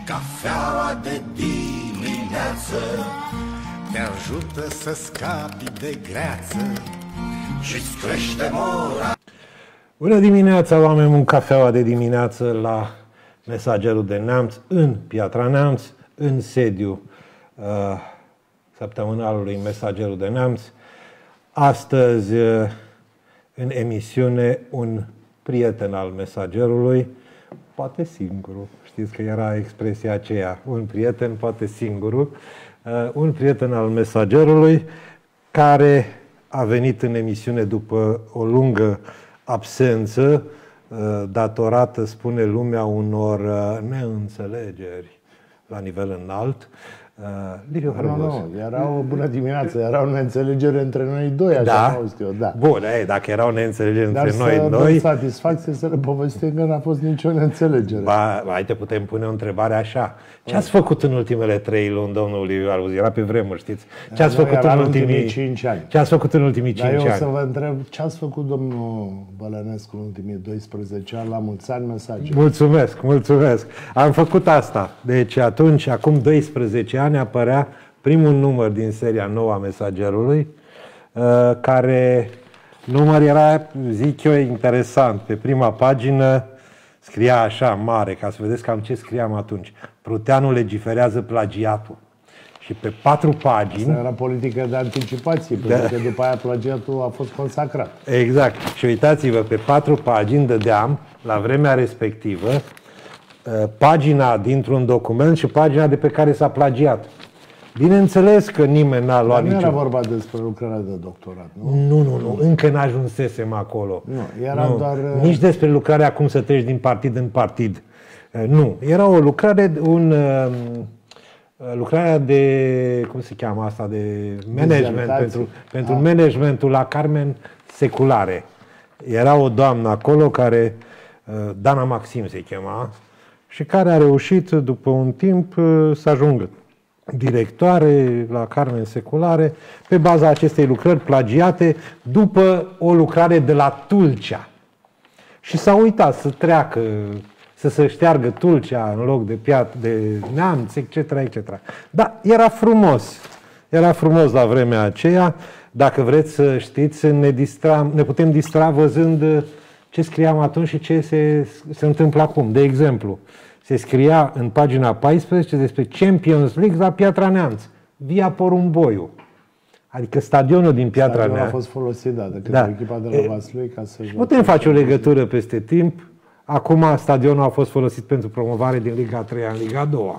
Cafeaua de dimineață te ajută să scapi de greață și-ți crește mora. Bună dimineața, oameni buni! Cafeaua de dimineață la Mesagerul de Neamț, în Piatra Neamț, în sediu săptămânalului Mesagerul de Neamț. Astăzi, în emisiune, un prieten al Mesagerului, poate singurul, știți că era expresia aceea, un prieten, poate singurul, un prieten al Mesagerului, care a venit în emisiune după o lungă absență, datorată, spune lumea, unor neînțelegeri la nivel înalt. Liviu Hărbuș. Nu, era o bună dimineață, era o neînțelegere între noi doi, așa am auzit eu, da. Bun, dacă era o neînțelegere între noi doi... Dar satisfacție să le povestim că n-a fost nicio neînțelegere. Hai, te putem pune o întrebare așa. Ce ați făcut în ultimele 3 luni, domnul Liviu Hărbuș? Era pe vremuri, știți? Ce ați făcut în ultimii 5 ani? Ce ați făcut în ultimii 5 ani? Dar eu o să vă întreb, ce ați făcut, domnul Bălănescu, în ultimii 12 ani, la mulți ani, Mesager? Mulțumesc. Am făcut asta. Deci atunci, acum 12 ani, apărea primul număr din seria nouă a Mesagerului, care număr era, zic eu, interesant. Pe prima pagină scria așa, mare, ca să vedeți cam ce scriam atunci. Pruteanu legiferează plagiatul. Și pe 4 pagini... Asta era politică de anticipație, pentru că după aia plagiatul a fost consacrat. Exact. Și uitați-vă, pe 4 pagini dădeam, la vremea respectivă, pagina dintr-un document și pagina de pe care s-a plagiat. Bineînțeles că nimeni n-a luat nicio... Nu era vorba despre lucrarea de doctorat, nu? Nu. Încă n-ajunsesem acolo. Nu, era doar... Nici despre lucrarea cum să treci din partid în partid. Nu. Era o lucrare, lucrarea de, cum se cheamă asta, de management, pentru managementul la Carmen Seculare. Era o doamnă acolo care, Dana Maxim se chema, și care a reușit după un timp să ajungă directoare la Carmen Seculare pe baza acestei lucrări plagiate după o lucrare de la Tulcea. Și s-a uitat să treacă, să se șteargă Tulcea în loc de Neamț, etc. Da, era frumos. Era frumos la vremea aceea. Dacă vreți să știți, ne putem distra văzând ce scriam atunci și ce se întâmplă acum. De exemplu, se scria în pagina 14 despre Champions League la Piatra Neamț, via Porumboiu. Adică stadionul din Piatra Neamț. A fost folosit, de către echipa de la Vaslui ca să... Putem face o legătură peste timp. Acum stadionul a fost folosit pentru promovare din Liga 3 în Liga 2.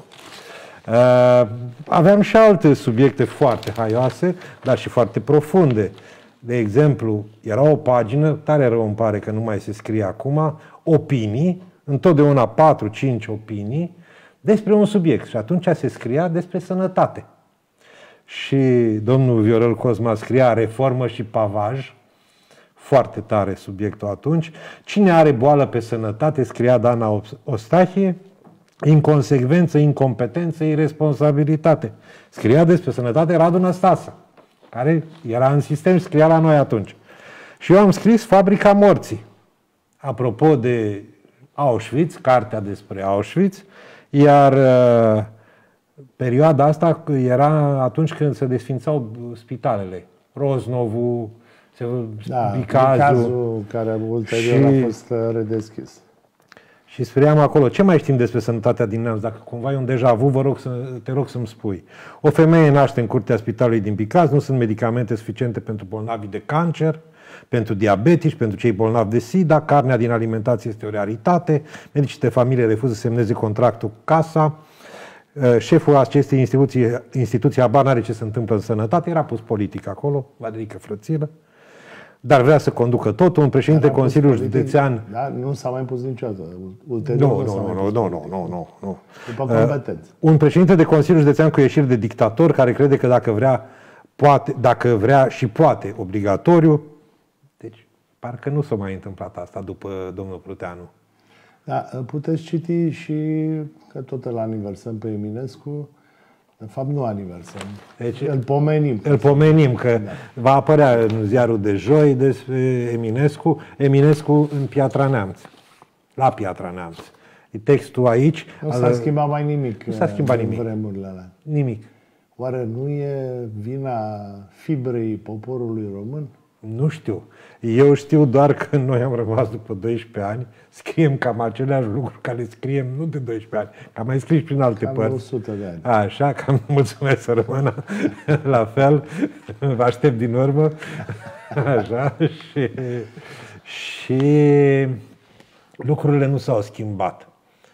Aveam și alte subiecte foarte haioase, dar și foarte profunde. De exemplu, era o pagină, tare rău îmi pare că nu mai se scrie acum, opinii, întotdeauna 4-5 opinii despre un subiect. Și atunci se scria despre sănătate. Și domnul Viorel Cosma scria reformă și pavaj. Foarte tare subiectul atunci. Cine are boală pe sănătate, scria Dana Ostachie, inconsecvență, incompetență, irresponsabilitate. Scria despre sănătate Radu Năstase, care era în sistem, scria la noi atunci. Și eu am scris Fabrica morții. Apropo de Auschwitz, cartea despre Auschwitz, iar perioada asta era atunci când se desfințau spitalele. Roznovul, Bicazul, care ulterior a fost redeschis. Și scriam acolo, ce mai știm despre sănătatea din Neamț? Dacă cumva e un deja vu, te rog să-mi spui. O femeie naște în curtea spitalului din Bicaz, nu sunt medicamente suficiente pentru bolnavii de cancer, pentru diabetici, pentru cei bolnavi de SIDA, carnea din alimentație este o realitate, medicii de familie refuză să semneze contractul cu casa, șeful acestei instituții habar n-are ce se întâmplă în sănătate, era pus politic acolo, Valerică Frățilă, dar vrea să conducă totul, un președinte Consiliului Județean... Da, nu s-a mai pus niciodată. Ulterior Nu. După competență. Un președinte de Consiliul Județean cu ieșiri de dictator, care crede că dacă vrea și poate obligatoriu. Deci, parcă nu s-a mai întâmplat asta după domnul Pruteanu. Da, puteți citi și că tot îl aniversăm pe Eminescu. De fapt, nu aniversăm. Deci, îl pomenim. Că va apărea în ziarul de joi despre Eminescu în Piatra Neamț. La Piatra Neamț. E textul aici. Nu s-a schimbat mai nimic. Nu s-a schimbat nimic. Vremurile alea. Nimic. Oare nu e vina fibrei poporului român? Nu știu. Eu știu doar că noi am rămas după 12 ani, scriem cam aceleași lucruri care scriem nu de 12 ani, că am mai scris prin alte cam părți. 100 de ani. Așa, cam mulțumesc să rămână la fel, vă aștept din urmă. Așa, și lucrurile nu s-au schimbat.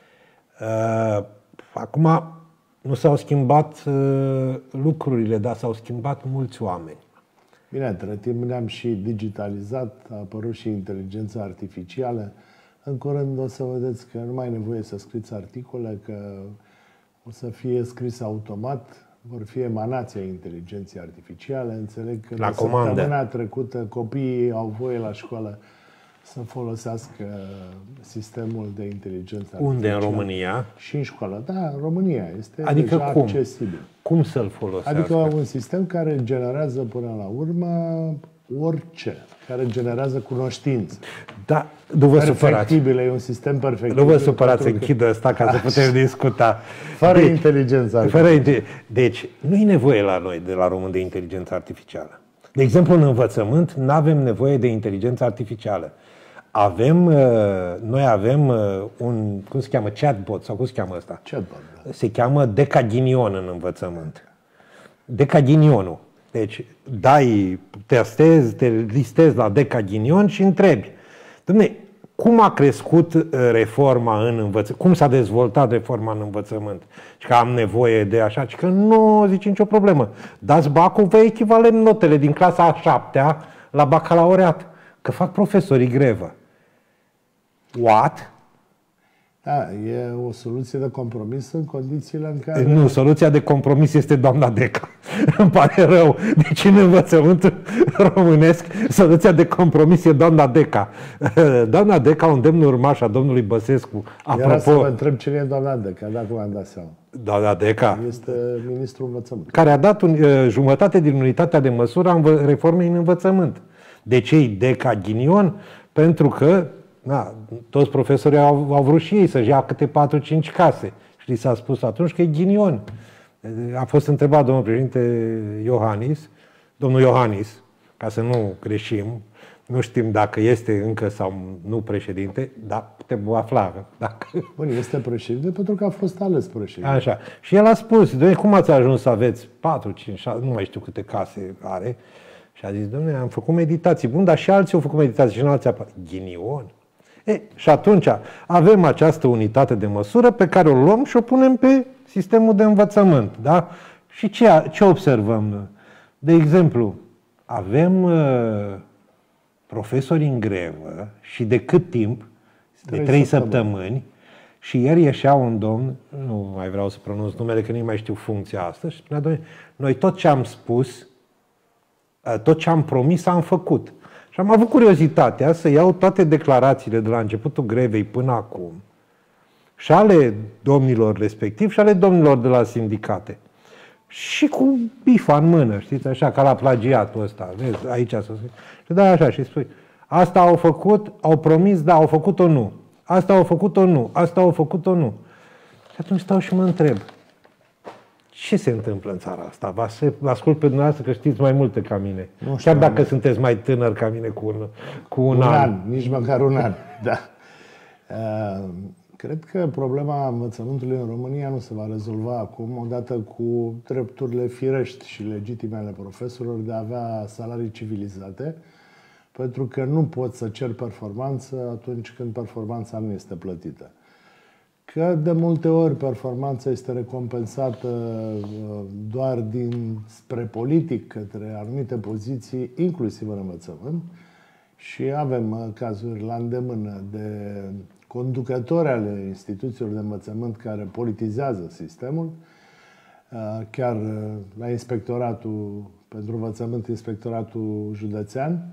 Acum nu s-au schimbat lucrurile, dar s-au schimbat mulți oameni. Bine, între timp ne-am și digitalizat, a apărut și inteligența artificială. În curând o să vedeți că nu mai e nevoie să scriți articole, că o să fie scris automat, vor fi emanația inteligenței artificiale. Înțeleg că la săptămâna trecută copiii au voie la școală să folosească sistemul de inteligență artificială. Unde? În România? Și în școală. Da, în România. Este adică deja accesibil. Cum să-l folosească? Adică un sistem care generează până la urmă orice, care generează cunoștință. Da, nu vă supărați. E un sistem perfect. Nu vă supărați, închid ăsta ca să putem discuta. Fără inteligență artificială. Deci, nu e nevoie la noi, de la român, de inteligență artificială. De exemplu, în învățământ, nu avem nevoie de inteligență artificială. Noi avem un, cum se cheamă, chatbot, sau cum se cheamă ăsta? Chatbot, da. Se cheamă decaghinion în învățământ. Decaghinionul. Deci, testezi, te listezi la decaghinion și întrebi. Dom'le, cum a crescut reforma în învățământ? Cum s-a dezvoltat reforma în învățământ? Și că am nevoie de așa, și că nu zice nicio problemă. Dați bacul, vă echivalent notele din clasa a 7-a la bacalaureat. Că fac profesorii grevă. What? Da, e o soluție de compromis în condițiile în care... Nu, soluția de compromis este doamna Deca. Îmi pare rău. Deci în învățământul românesc, soluția de compromis e doamna Deca. Doamna Deca, un demn urmaș a domnului Băsescu. Apropo... Era să vă întreb cine e doamna Deca, dacă m-am dat seama. Doamna Deca. Este ministrul învățământului. Care a dat jumătate din unitatea de măsură a reformei în învățământ. De ce Deca ghinion? Pentru că toți profesorii au vrut și ei să-și ia câte 4-5 case. Și li s-a spus atunci că e ghinion. A fost întrebat domnul președinte domnul Iohannis, ca să nu greșim, nu știm dacă este încă sau nu președinte, dar putem afla. Dacă... Bun, este președinte pentru că a fost ales președinte. Așa. Și el a spus, cum ați ajuns să aveți 4, 5, 6, nu mai știu câte case are. Și a zis, dom'le, am făcut meditații. Bun, dar și alții au făcut meditații și nu alții apar. Ghinion. Și atunci avem această unitate de măsură pe care o luăm și o punem pe sistemul de învățământ. Da? Și ce observăm? De exemplu, avem profesori în grevă și de cât timp? De 3 săptămâni. Și ieri ieșea un domn, nu mai vreau să pronunț numele, că nu mai știu funcția asta, și spunea, dom'le, noi tot ce am spus, tot ce am promis, am făcut. Și am avut curiozitatea să iau toate declarațiile de la începutul grevei până acum, și ale domnilor respectiv și ale domnilor de la sindicate. Și cu bifa în mână, știți, așa, ca la plagiatul ăsta. Vezi, aici să spui. Și da, așa, și spui, asta au făcut, au promis, da, au făcut-o nu. Asta au făcut-o nu, asta au făcut-o nu. Și atunci stau și mă întreb, ce se întâmplă în țara asta? Vă ascult pe dumneavoastră că știți mai multe ca mine. Nu știu, chiar dacă sunteți mai tânăr ca mine cu un an. Nici măcar un an, da. Cred că problema învățământului în România nu se va rezolva acum, odată cu drepturile firești și legitime ale profesorilor de a avea salarii civilizate, pentru că nu poți să ceri performanță atunci când performanța nu este plătită. Că de multe ori performanța este recompensată doar dinspre politic către anumite poziții, inclusiv în învățământ, și avem cazuri la îndemână de conducători ale instituțiilor de învățământ care politizează sistemul, chiar la Inspectoratul pentru Învățământ, Inspectoratul Județean.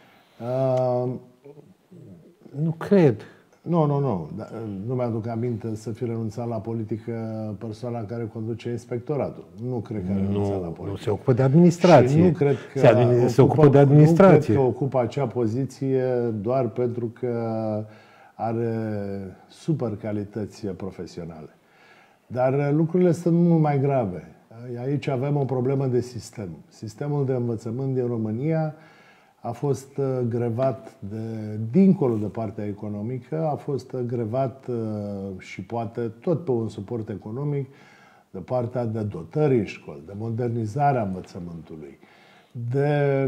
Nu cred. Nu. Nu mi-aduc aminte să fi renunțat la politică persoana care conduce inspectoratul. Nu cred că a renunțat la politică. Nu se ocupă de administrație. Și nu cred că se ocupă de administrație. Nu cred că ocupă acea poziție doar pentru că are super calități profesionale. Dar lucrurile sunt mult mai grave. Aici avem o problemă de sistem. Sistemul de învățământ din România a fost grevat dincolo de partea economică, a fost grevat și poate tot pe un suport economic de partea de dotări în școli, de modernizarea învățământului, de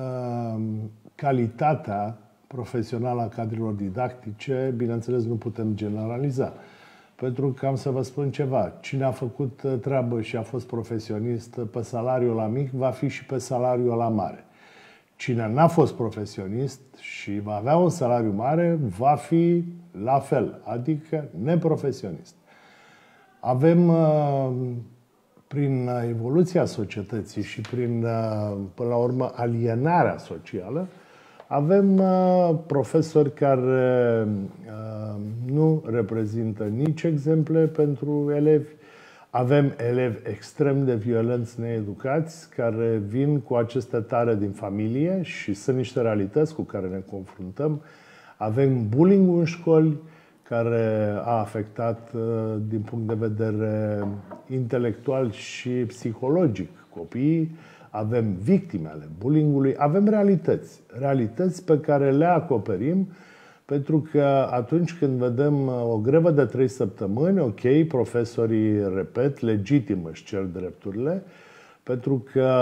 calitatea profesională a cadrelor didactice. Bineînțeles, nu putem generaliza. Pentru că am să vă spun ceva. Cine a făcut treabă și a fost profesionist pe salariul la mic, va fi și pe salariul la mare. Cine n-a fost profesionist și va avea un salariu mare, va fi la fel, adică neprofesionist. Avem, prin evoluția societății și prin, până la urmă, alienarea socială, avem profesori care nu reprezintă nici exemple pentru elevi. Avem elevi extrem de violenți, needucați, care vin cu aceste tare din familie și sunt niște realități cu care ne confruntăm. Avem bullying în școli, care a afectat din punct de vedere intelectual și psihologic copiii. Avem victime ale bullyingului, avem realități pe care le acoperim, pentru că atunci când vedem o grevă de 3 săptămâni, ok, profesorii, repet, legitim își cer drepturile, pentru că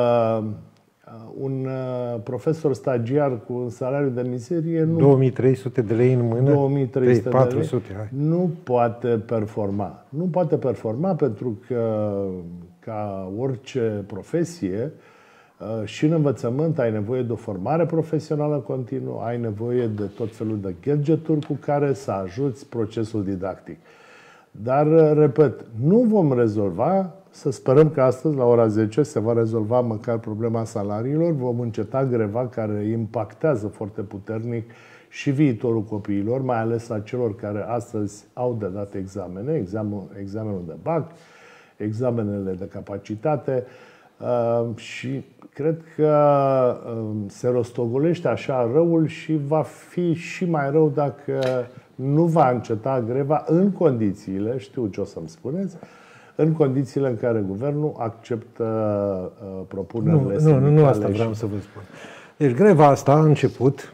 un profesor stagiar cu un salariu de mizerie 2300 de lei în mână, 2300 400, de lei, nu poate performa. Nu poate performa pentru că, ca orice profesie, și în învățământ ai nevoie de o formare profesională continuă, ai nevoie de tot felul de gadgeturi cu care să ajuți procesul didactic. Dar, repet, nu vom rezolva, să sperăm că astăzi, la ora 10, se va rezolva măcar problema salariilor, vom înceta greva care impactează foarte puternic și viitorul copiilor, mai ales a celor care astăzi au de dat examene, examenul de BAC, examenele de capacitate, și cred că se rostogolește așa răul și va fi și mai rău dacă nu va înceta greva în condițiile, știu ce o să-mi spuneți, în condițiile în care guvernul acceptă propunerile sindicale. Nu asta vreau să vă spun. Deci greva asta a început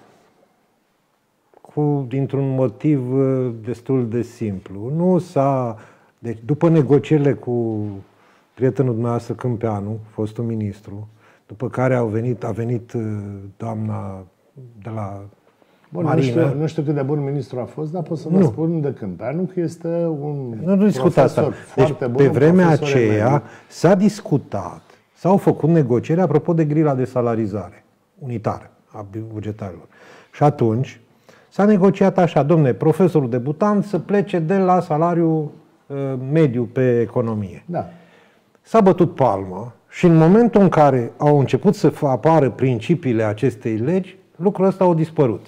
dintr-un motiv destul de simplu. Deci după negocierile cu prietenul dumneavoastră Câmpeanu, fostul ministru, după care a venit doamna de la Marina. Nu știu cât de bun ministru a fost, dar pot să vă spun de Câmpeanu că este un profesor foarte bun. Pe vremea aceea s-a discutat, s-au făcut negocieri apropo de grila de salarizare unitară a bugetarilor. Și atunci s-a negociat așa, domne, profesorul debutant să plece de la salariul mediu pe economie. Da. S-a bătut palmă și în momentul în care au început să apară principiile acestei legi, lucrul ăsta a dispărut.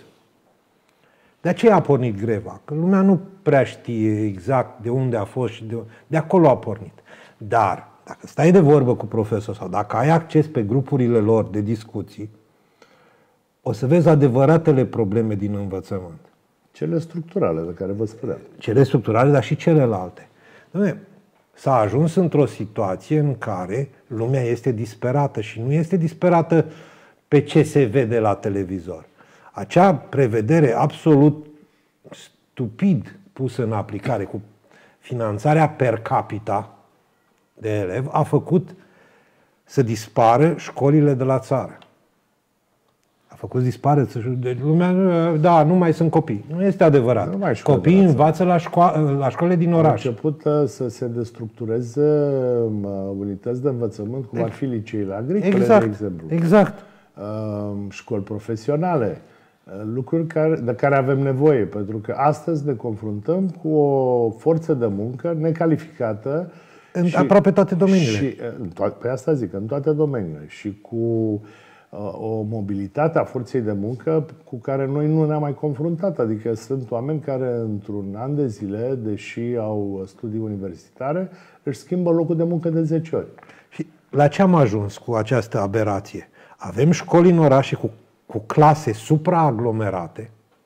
De aceea a pornit greva, că lumea nu prea știe exact de unde a fost și de acolo a pornit. Dar dacă stai de vorbă cu profesor sau dacă ai acces pe grupurile lor de discuții, o să vezi adevăratele probleme din învățământ. Cele structurale de care vă spuneam. Cele structurale, dar și celelalte. S-a ajuns într-o situație în care lumea este disperată și nu este disperată pe ce se vede la televizor. Acea prevedere absolut stupid pusă în aplicare cu finanțarea per capita de elev a făcut să dispară școlile de la țară. A făcut să dispară lumea, da, nu mai sunt copii. Nu este adevărat. Copiii învață la școlile din oraș. A început să se destructureze unități de învățământ, cum ar fi liceile agricole, de exemplu. Exact. Școli profesionale. Lucruri de care avem nevoie, pentru că astăzi ne confruntăm cu o forță de muncă necalificată în aproape toate domeniile. Pe asta zic, în toate domeniile. Și cu o mobilitate a forței de muncă cu care noi nu ne-am mai confruntat. Adică sunt oameni care într-un an de zile, deși au studii universitare, își schimbă locul de muncă de 10 ori. Și la ce am ajuns cu această aberație? Avem școli în orașe cu clase supraaglomerate,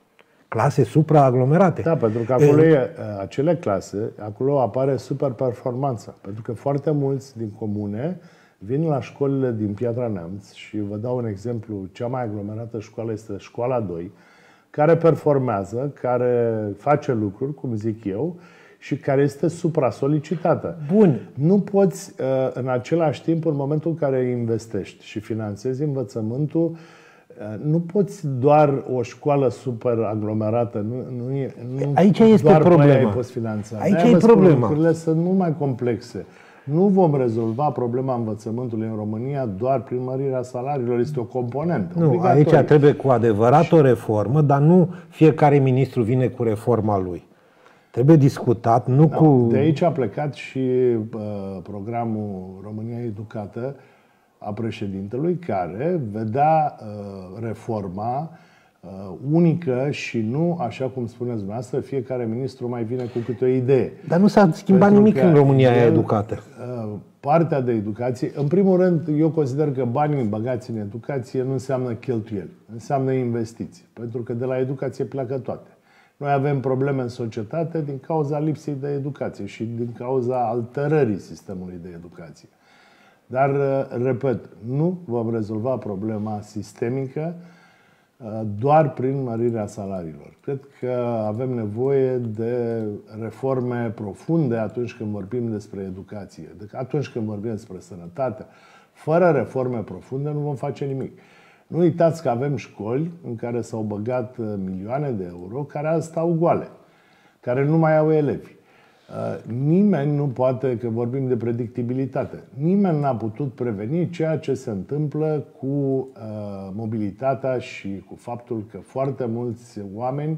clase supraaglomerate. Da, pentru că acolo acele clase, acolo apare superperformanța. Pentru că foarte mulți din comune vin la școlile din Piatra Neamț și vă dau un exemplu, cea mai aglomerată școală este Școala 2, care performează, care face lucruri, cum zic eu, și care este supra-solicitată. Bun. Nu poți, în același timp, în momentul în care investești și finanțezi învățământul, nu poți doar o școală super aglomerată. Aici este problema. Poți finanța. Aici e problema. Lucrurile sunt mult mai complexe. Nu vom rezolva problema învățământului în România doar prin mărirea salariilor. Este o componentă. Nu, aici trebuie cu adevărat o reformă, dar nu fiecare ministru vine cu reforma lui. Trebuie discutat, cu... De aici a plecat și programul România Educată a președintelui, care vedea reforma unică și nu, așa cum spuneți dumneavoastră, fiecare ministru mai vine cu câte o idee. Dar nu s-a schimbat nimic în România Educată. Partea de educație, în primul rând, eu consider că banii băgați în educație nu înseamnă cheltuieli, înseamnă investiții. Pentru că de la educație pleacă toate. Noi avem probleme în societate din cauza lipsei de educație și din cauza alterării sistemului de educație. Dar, repet, nu vom rezolva problema sistemică doar prin mărirea salariilor. Cred că avem nevoie de reforme profunde atunci când vorbim despre educație, atunci când vorbim despre sănătate. Fără reforme profunde nu vom face nimic. Nu uitați că avem școli în care s-au băgat milioane de euro care azi stau goale, care nu mai au elevi. Nimeni nu poate, că vorbim de predictibilitate, nimeni n-a putut preveni ceea ce se întâmplă cu mobilitatea și cu faptul că foarte mulți oameni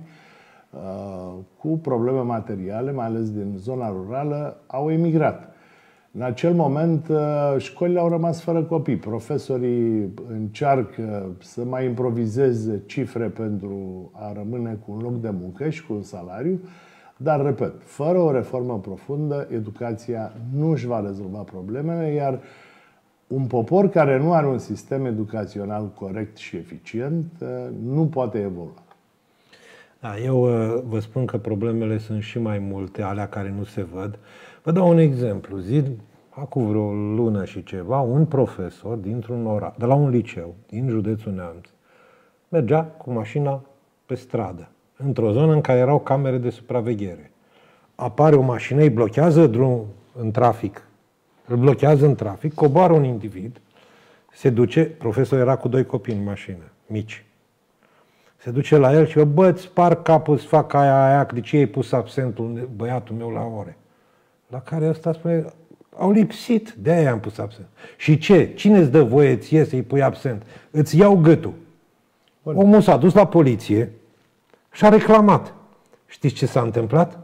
cu probleme materiale, mai ales din zona rurală, au emigrat. În acel moment, școlile au rămas fără copii. Profesorii încearcă să mai improvizeze cifre pentru a rămâne cu un loc de muncă și cu un salariu. Dar, repet, fără o reformă profundă, educația nu își va rezolva problemele, iar un popor care nu are un sistem educațional corect și eficient nu poate evolua. Da, eu vă spun că problemele sunt și mai multe, alea care nu se văd. Vă dau un exemplu. Acum vreo lună și ceva, un profesor dintr-un oraș, de la un liceu din județul Neamț, mergea cu mașina pe stradă, într-o zonă în care erau camere de supraveghere. Apare o mașină, îi blochează drumul în trafic. Îl blochează în trafic, coboară un individ, se duce, profesorul era cu 2 copii în mașină, mici. Se duce la el și eu, bă, îți spar capul, îți fac aia, de ce ai pus absentul băiatul meu la ore? La care ăsta spune, au lipsit, de-aia am pus absent. Și ce? Cine îți dă voie ție să-i pui absent? Îți iau gâtul. Bun. Omul s-a dus la poliție și a reclamat. Știți ce s-a întâmplat?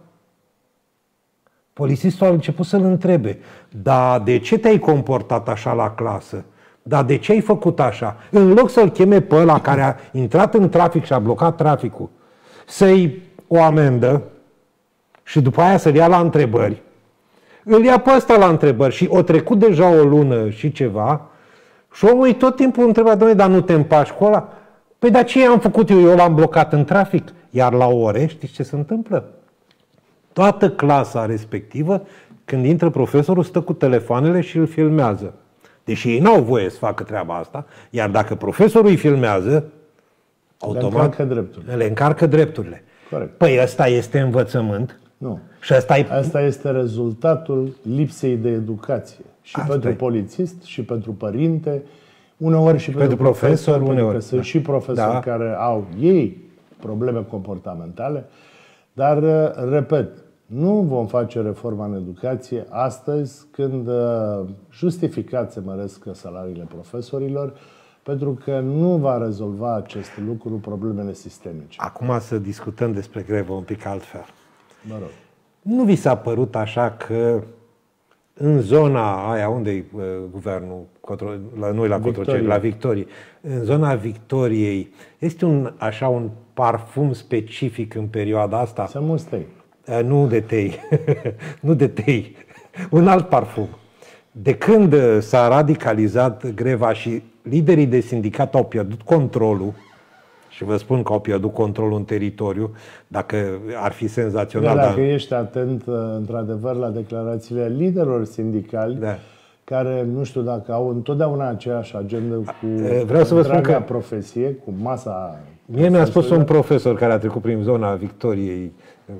Polițistul a început să-l întrebe, dar de ce te-ai comportat așa la clasă? Dar de ce ai făcut așa? În loc să-l cheme pe ăla care a intrat în trafic și a blocat traficul, să-i o amendă și după aia să-l ia la întrebări, îl ia pe ăsta la întrebări și o trecut deja o lună și ceva și omul tot timpul întreba, doamne, dar nu te împaci cu ăla? Păi dar ce am făcut eu? Eu l-am blocat în trafic. Iar la ore, știți ce se întâmplă? Toată clasa respectivă, când intră profesorul, stă cu telefoanele și îl filmează. Deși ei n-au voie să facă treaba asta, iar dacă profesorul îi filmează, automat le încarcă drepturile. Corect. Păi ăsta este învățământ. Nu. Și asta este rezultatul lipsei de educație. Și pentru polițist, și pentru părinte, uneori și pentru profesor, uneori. Că sunt și profesori care au ei probleme comportamentale. Dar, repet, nu vom face reforma în educație astăzi când justificat se măresc salariile profesorilor, pentru că nu va rezolva acest lucru problemele sistemice. Acum să discutăm despre grevă un pic altfel. Mă rog. Nu vi s-a părut așa că în zona aia unde e guvernul, la noi la Cotroceni, la Victorie, în zona Victoriei, este un parfum specific în perioada asta? Să mustei. Nu de tei. Nu de tei. Un alt parfum. De când s-a radicalizat greva și liderii de sindicat au pierdut controlul și vă spun că au pierdut controlul în teritoriu, dacă ar fi senzațional. Dacă ești atent, într-adevăr, la declarațiile liderilor sindicali, care, nu știu dacă au întotdeauna aceeași agendă cu vreau să vă spun că profesie, cu masa. Mie mi-a spus un profesor care a trecut prin zona Victoriei,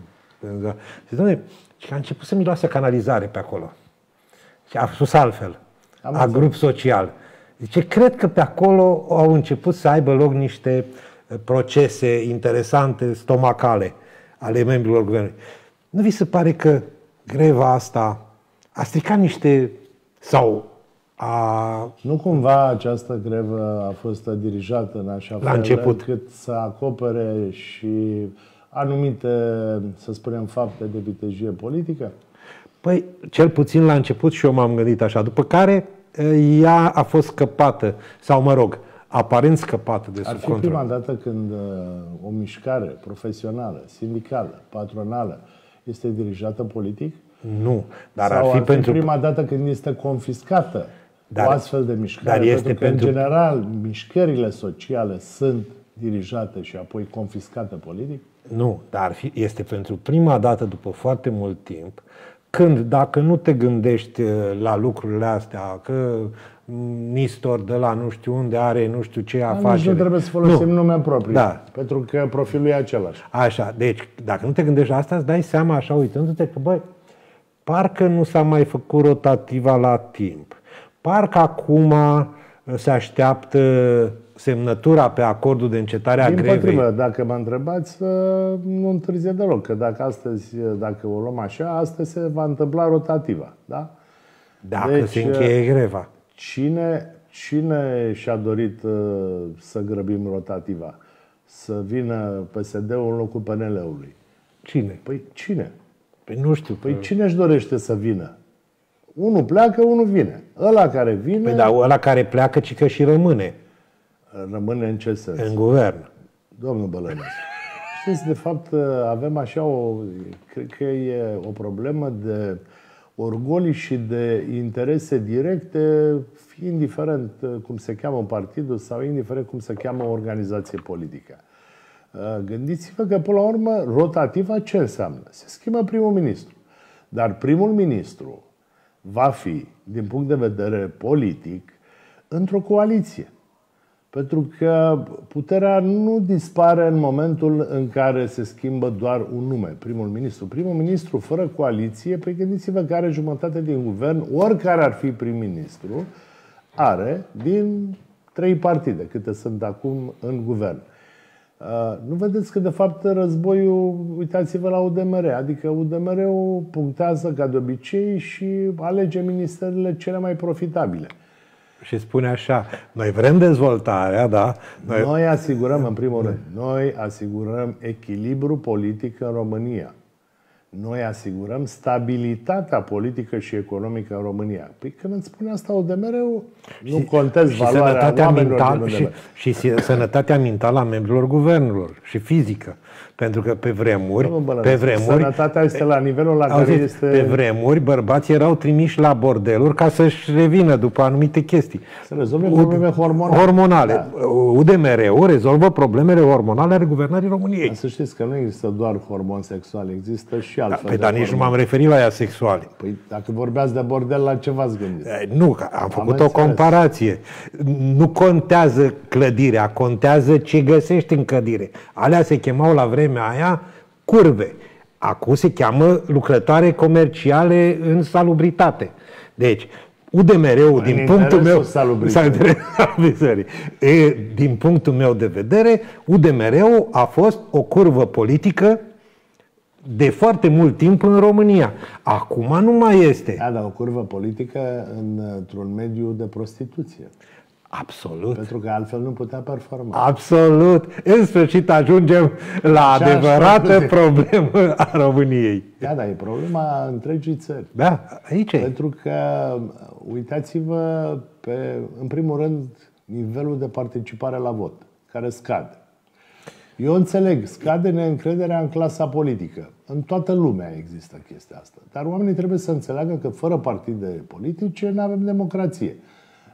și doamne, și a început să miroase canalizare pe acolo. Și a spus altfel, grup social. Zice, cred că pe acolo au început să aibă loc niște procese interesante, stomacale, ale membrilor guvernului. Nu vi se pare că greva asta a stricat niște, sau Nu cumva această grevă a fost dirijată în așa fel încât să acopere și anumite, să spunem, fapte de vitejie politică? Păi, cel puțin la început și eu m-am gândit așa, după care ea a fost scăpată, sau mă rog, aparent scăpată de sub control. Ar fi prima dată când o mișcare profesională, sindicală, patronală este dirijată politic? Nu, dar sau ar fi prima dată când este confiscată o astfel de mișcare? Dar este pentru că, în general, mișcările sociale sunt dirijate și apoi confiscate politic? Nu, dar este pentru prima dată după foarte mult timp, când, dacă nu te gândești la lucrurile astea, că Nistor de la nu știu unde are nu știu ce afacere. Nu trebuie să folosim nume proprii, pentru că profilul e același. Așa, deci dacă nu te gândești la asta, îți dai seama așa uitându-te că, băi, parcă nu s-a mai făcut rotativa la timp. Parcă acum se așteaptă semnătura pe acordul de încetare a grevei. Dimpotrivă, dacă mă întrebați, nu întârzie deloc, că dacă o luăm așa, astăzi se va întâmpla rotativa, da? Dacă se încheie greva. Cine și-a dorit să grăbim rotativa? Să vină PSD-ul în locul PNL-ului? Cine? Păi cine? Păi nu știu. Păi cine își dorește să vină? Unul pleacă, unul vine. Ăla care vine... Păi da, ăla care pleacă, ci că și rămâne. Rămâne în ce sens? În guvern. Domnul Bălănescu. Știți, de fapt, avem așa cred că e o problemă de orgolii și de interese directe, indiferent cum se cheamă partidul sau indiferent cum se cheamă o organizație politică. Gândiți-vă că, până la urmă, rotativa ce înseamnă? Se schimbă primul ministru. Dar primul ministru va fi, din punct de vedere politic, într-o coaliție. Pentru că puterea nu dispare în momentul în care se schimbă doar un nume, primul ministru. Primul ministru fără coaliție, păi gândiți-vă că are jumătate din guvern, oricare ar fi prim-ministru, are din 3 partide, câte sunt acum în guvern. Nu vedeți că, de fapt, războiul, uitați-vă la UDMR, adică UDMR-ul punctează ca de obicei și alege ministerele cele mai profitabile. Și spune așa, noi vrem dezvoltarea, da? Noi asigurăm, în primul rând, noi asigurăm echilibru politic în România. Noi asigurăm stabilitatea politică și economică în România. Păi când îți spune asta UDMR-ul, nu contez valoarea oamenilor. Și sănătatea mentală a membrilor guvernelor și fizică. Pentru că pe vremuri... Sănătatea este la nivelul la care este... Pe vremuri, bărbații erau trimiși la bordeluri ca să-și revină după anumite chestii. Să rezolve probleme hormonale. Da. UDMR-ul rezolvă problemele hormonale ale guvernării României. Să știți că nu există doar hormoni sexuali, există și altfel. Dar nici nu m-am referit la ea sexuale. Păi dacă vorbeați de bordel, la ce v-ați gândit? Nu, am făcut o comparație. Nu contează clădirea, contează ce găsești în clădire. Alea se chemau la vremea aia curve. Acum se cheamă lucrătoare comerciale în salubritate. Deci, UDMR-ul, din punctul meu de vedere, UDMR-ul a fost o curvă politică de foarte mult timp în România. Acum nu mai este. Da, dar o curvă politică într-un mediu de prostituție. Absolut. Pentru că altfel nu putea performa. Absolut. În sfârșit ajungem la adevărată problemă a României. Da, dar e problema întregii țări. Da, aici e. Pentru că, uitați-vă în primul rând, nivelul de participare la vot, care scade. Eu înțeleg, scade neîncrederea în clasa politică. În toată lumea există chestia asta. Dar oamenii trebuie să înțeleagă că fără partide politice nu avem democrație.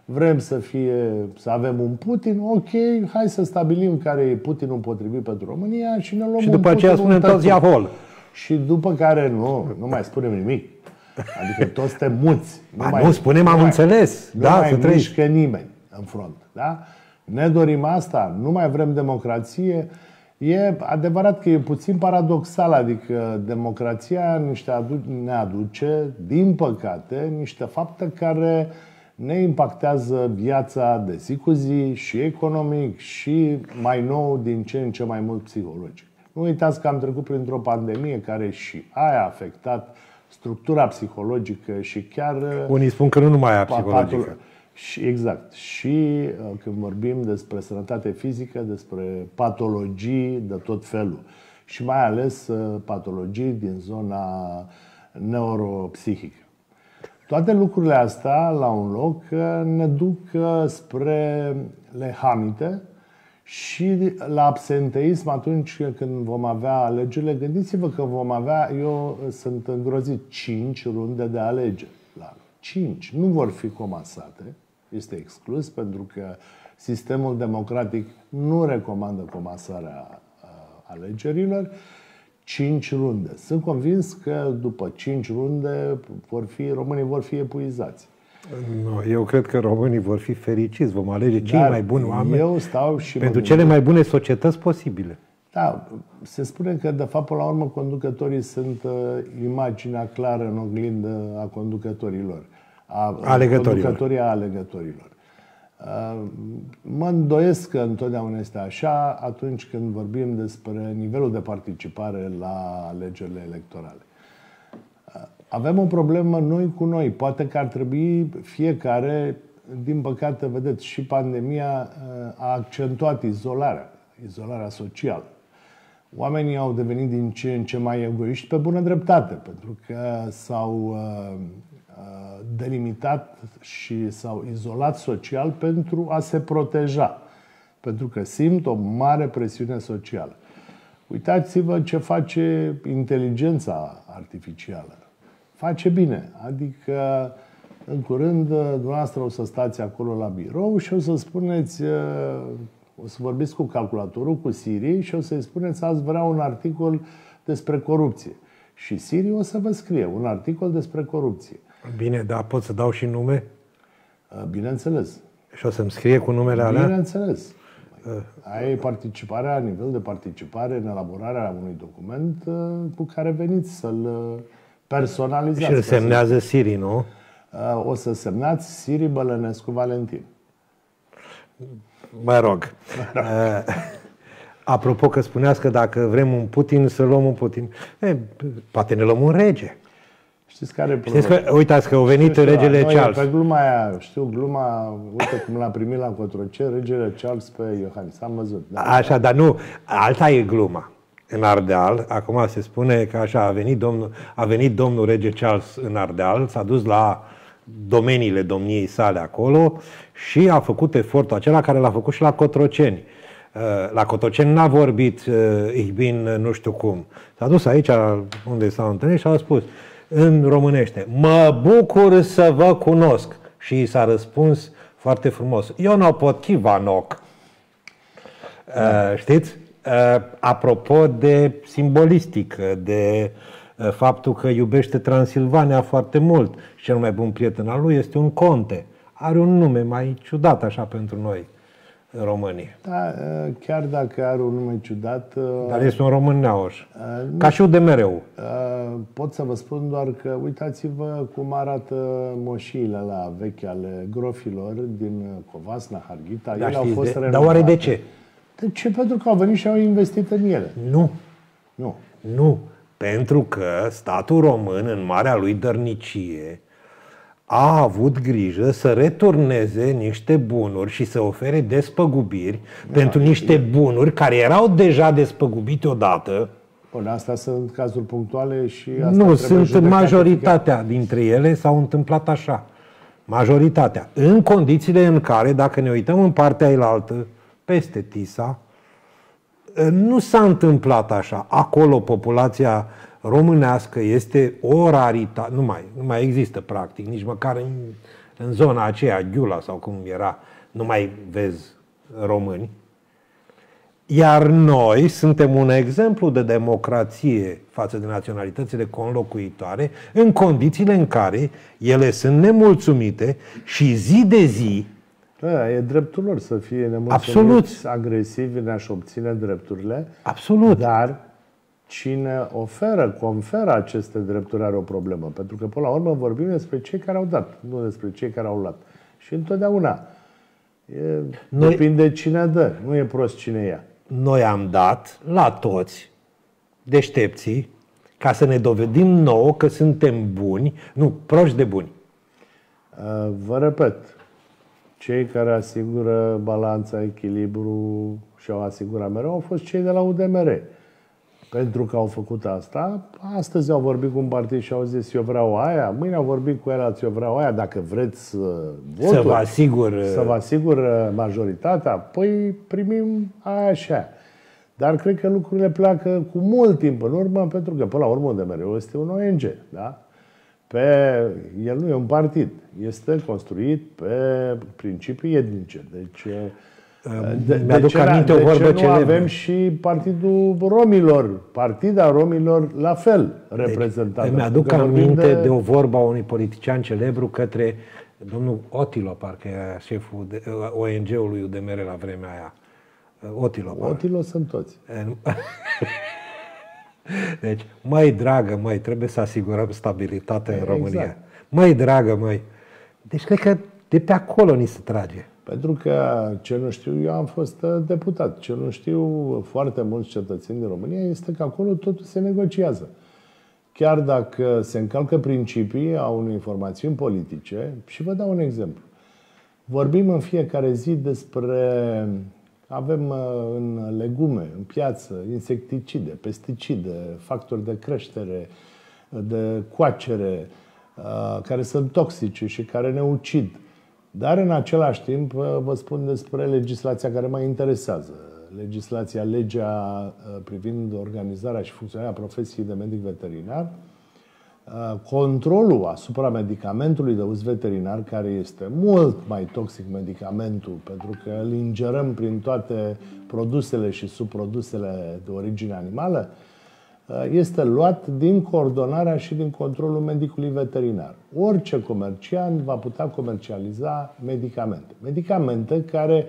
vrem să avem un Putin, ok, hai să stabilim care e Putinul potrivit pentru România și ne luăm și după aceea spunem toți Iahol. Și după care nu mai spunem nimic. Adică toți suntem muți. Nu spunem, am înțeles. Nu mai mișcă nimeni în front. Da? Ne dorim asta, nu mai vrem democrație. E adevărat că e puțin paradoxal, adică democrația ne aduce, din păcate, niște fapte care ne impactează viața de zi cu zi și economic și mai nou din ce în ce mai mult psihologic. Nu uitați că am trecut printr-o pandemie care și aia a afectat structura psihologică și chiar... Unii spun că nu numai a psihologică. Exact. Și când vorbim despre sănătate fizică, despre patologii de tot felul. Și mai ales patologii din zona neuropsihică. Toate lucrurile astea, la un loc, ne duc spre lehamite și la absenteism atunci când vom avea alegerile. Gândiți-vă că vom avea, eu sunt îngrozit, 5 runde de alegeri. 5. Nu vor fi comasate. Este exclus pentru că sistemul democratic nu recomandă comasarea alegerilor. 5 runde. Sunt convins că după 5 runde românii vor fi epuizați. Eu cred că românii vor fi fericiți. Vom alege cei mai buni oameni pentru cele mai bune societăți posibile. Da, se spune că de fapt, până la urmă, conducătorii sunt imaginea clară în oglindă a conducătorilor. Alegătorilor. Mă îndoiesc că întotdeauna este așa atunci când vorbim despre nivelul de participare la alegerile electorale. Avem o problemă noi cu noi. Poate că ar trebui fiecare, din păcate, vedeți, și pandemia a accentuat izolarea socială. Oamenii au devenit din ce în ce mai egoiști pe bună dreptate, pentru că s-au delimitat și s-au izolat social pentru a se proteja, pentru că simt o mare presiune socială. Uitați-vă ce face inteligența artificială. Face bine, adică în curând dumneavoastră o să stați acolo la birou și o să spuneți, o să vorbiți cu calculatorul, cu Siri și o să-i spuneți azi vrea un articol despre corupție. Și Siri o să vă scrie un articol despre corupție. Bine, dar pot să dau și nume? Bineînțeles. Și o să-mi scrie cu numele alea? Bineînțeles. Ai participarea, nivel de participare în elaborarea unui document cu care veniți să-l personalizați. Și îl semnează Siri, nu? O să semnați Siri Bălănescu Valentin. Mă rog. Apropo că spuneați că dacă vrem un Putin, să luăm un Putin. Poate ne luăm un rege. Știți care e problema? Știți că, uitați că au venit regele Charles. Pe gluma aia, uite cum l-a primit la Cotroceni, regele Charles pe Iohannis. Am văzut. Da, așa, dar nu, alta e gluma. În Ardeal, acum se spune că așa a venit domnul rege Charles în Ardeal, s-a dus la domeniile domniei sale acolo și a făcut efortul acela care l-a făcut și la Cotroceni. La Cotroceni n-a vorbit ich bin nu știu cum. S-a dus aici unde s-au întâlnit și a spus în românește: mă bucur să vă cunosc. Și i s-a răspuns foarte frumos: eu nu pot chivanoc. Știți? Apropo de simbolistică, de faptul că iubește Transilvania foarte mult și cel mai bun prieten al lui este un conte. Are un nume mai ciudat așa pentru noi în România. Da, chiar dacă are un nume ciudat... Dar este un român neauș. Ca și de mereu. Pot să vă spun doar că uitați-vă cum arată moșiile la vechi ale grofilor din Covasna, Harghita. Da, ele au fost renovate. Dar oare de ce? De ce? Pentru că au venit și au investit în ele. Nu. Pentru că statul român, în marea lui dărnicie, a avut grijă să returneze niște bunuri și să ofere despăgubiri pentru niște bunuri care erau deja despăgubite odată. Bun, astea sunt cazuri punctuale și asta nu, sunt majoritatea dintre ele s-au întâmplat așa. Majoritatea. În condițiile în care, dacă ne uităm în partea ailaltă, peste Tisa, nu s-a întâmplat așa. Acolo populația românească este o raritate. Nu mai există practic, nici măcar în zona aceea, Ghiula sau cum era, nu mai vezi români. Iar noi suntem un exemplu de democrație față de naționalitățile conlocuitoare în condițiile în care ele sunt nemulțumite și zi de zi. Da, e dreptul lor să fie nemulțumiți, absolut, agresivi în a-și obține drepturile. Absolut. Dar cine conferă aceste drepturi are o problemă. Pentru că, până la urmă, vorbim despre cei care au dat, nu despre cei care au luat. Și întotdeauna depinde cine dă, nu e prost cine ia. Noi am dat la toți deștepții ca să ne dovedim nouă că suntem buni, nu, proști de buni. Vă repet, cei care asigură balanța, echilibru și au asigurat mereu au fost cei de la UDMR. Pentru că au făcut asta, astăzi au vorbit cu un partid și au zis eu vreau aia, mâine au vorbit cu el, eu vreau aia, dacă vreți votul, să vă asigur majoritatea, păi primim aia și aia. Dar cred că lucrurile pleacă cu mult timp în urmă, pentru că până la urmă UDMR este un ONG, da? El nu e un partid, este construit pe principii etnice. Deci mi-aduc aminte o vorbă celebră. Avem și Partidul Romilor, Partida Romilor, la fel reprezentată. Mi-aduc aminte de o vorbă a unui politician celebru către domnul Otilo, parcă era șeful ONG-ului UDMR la vremea aia. Otilo sunt toți. Deci, măi dragă, măi, trebuie să asigurăm stabilitate în România. Măi dragă, măi. Deci cred că de pe acolo ni se trage. Pentru că ce nu știu, eu am fost deputat, ce nu știu foarte mulți cetățeni din România este că acolo totul se negociază. Chiar dacă se încalcă principii a unei formațiuni politice, și vă dau un exemplu. Vorbim în fiecare zi despre, avem în legume, în piață, insecticide, pesticide, factori de creștere, de coacere, care sunt toxice și care ne ucid. Dar în același timp vă spun despre legislația care mă interesează. Legea privind organizarea și funcționarea profesiei de medic veterinar, controlul asupra medicamentului de uz veterinar, care este mult mai toxic medicamentul, pentru că îl ingerăm prin toate produsele și subprodusele de origine animală, este luat din coordonarea și din controlul medicului veterinar. Orice comerciant va putea comercializa medicamente. Medicamente care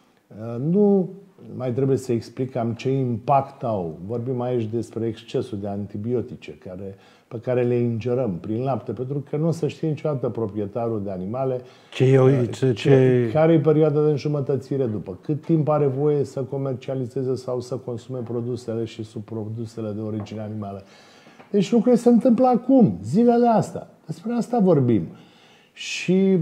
nu mai trebuie să explicăm ce impact au. Vorbim aici despre excesul de antibiotice pe care le ingerăm prin lapte, pentru că nu o să știe niciodată proprietarul de animale care e perioada de înjumătățire după, cât timp are voie să comercializeze sau să consume produsele și subprodusele de origine animală. Deci lucrurile se întâmplă acum, zilele astea. Despre asta vorbim. Și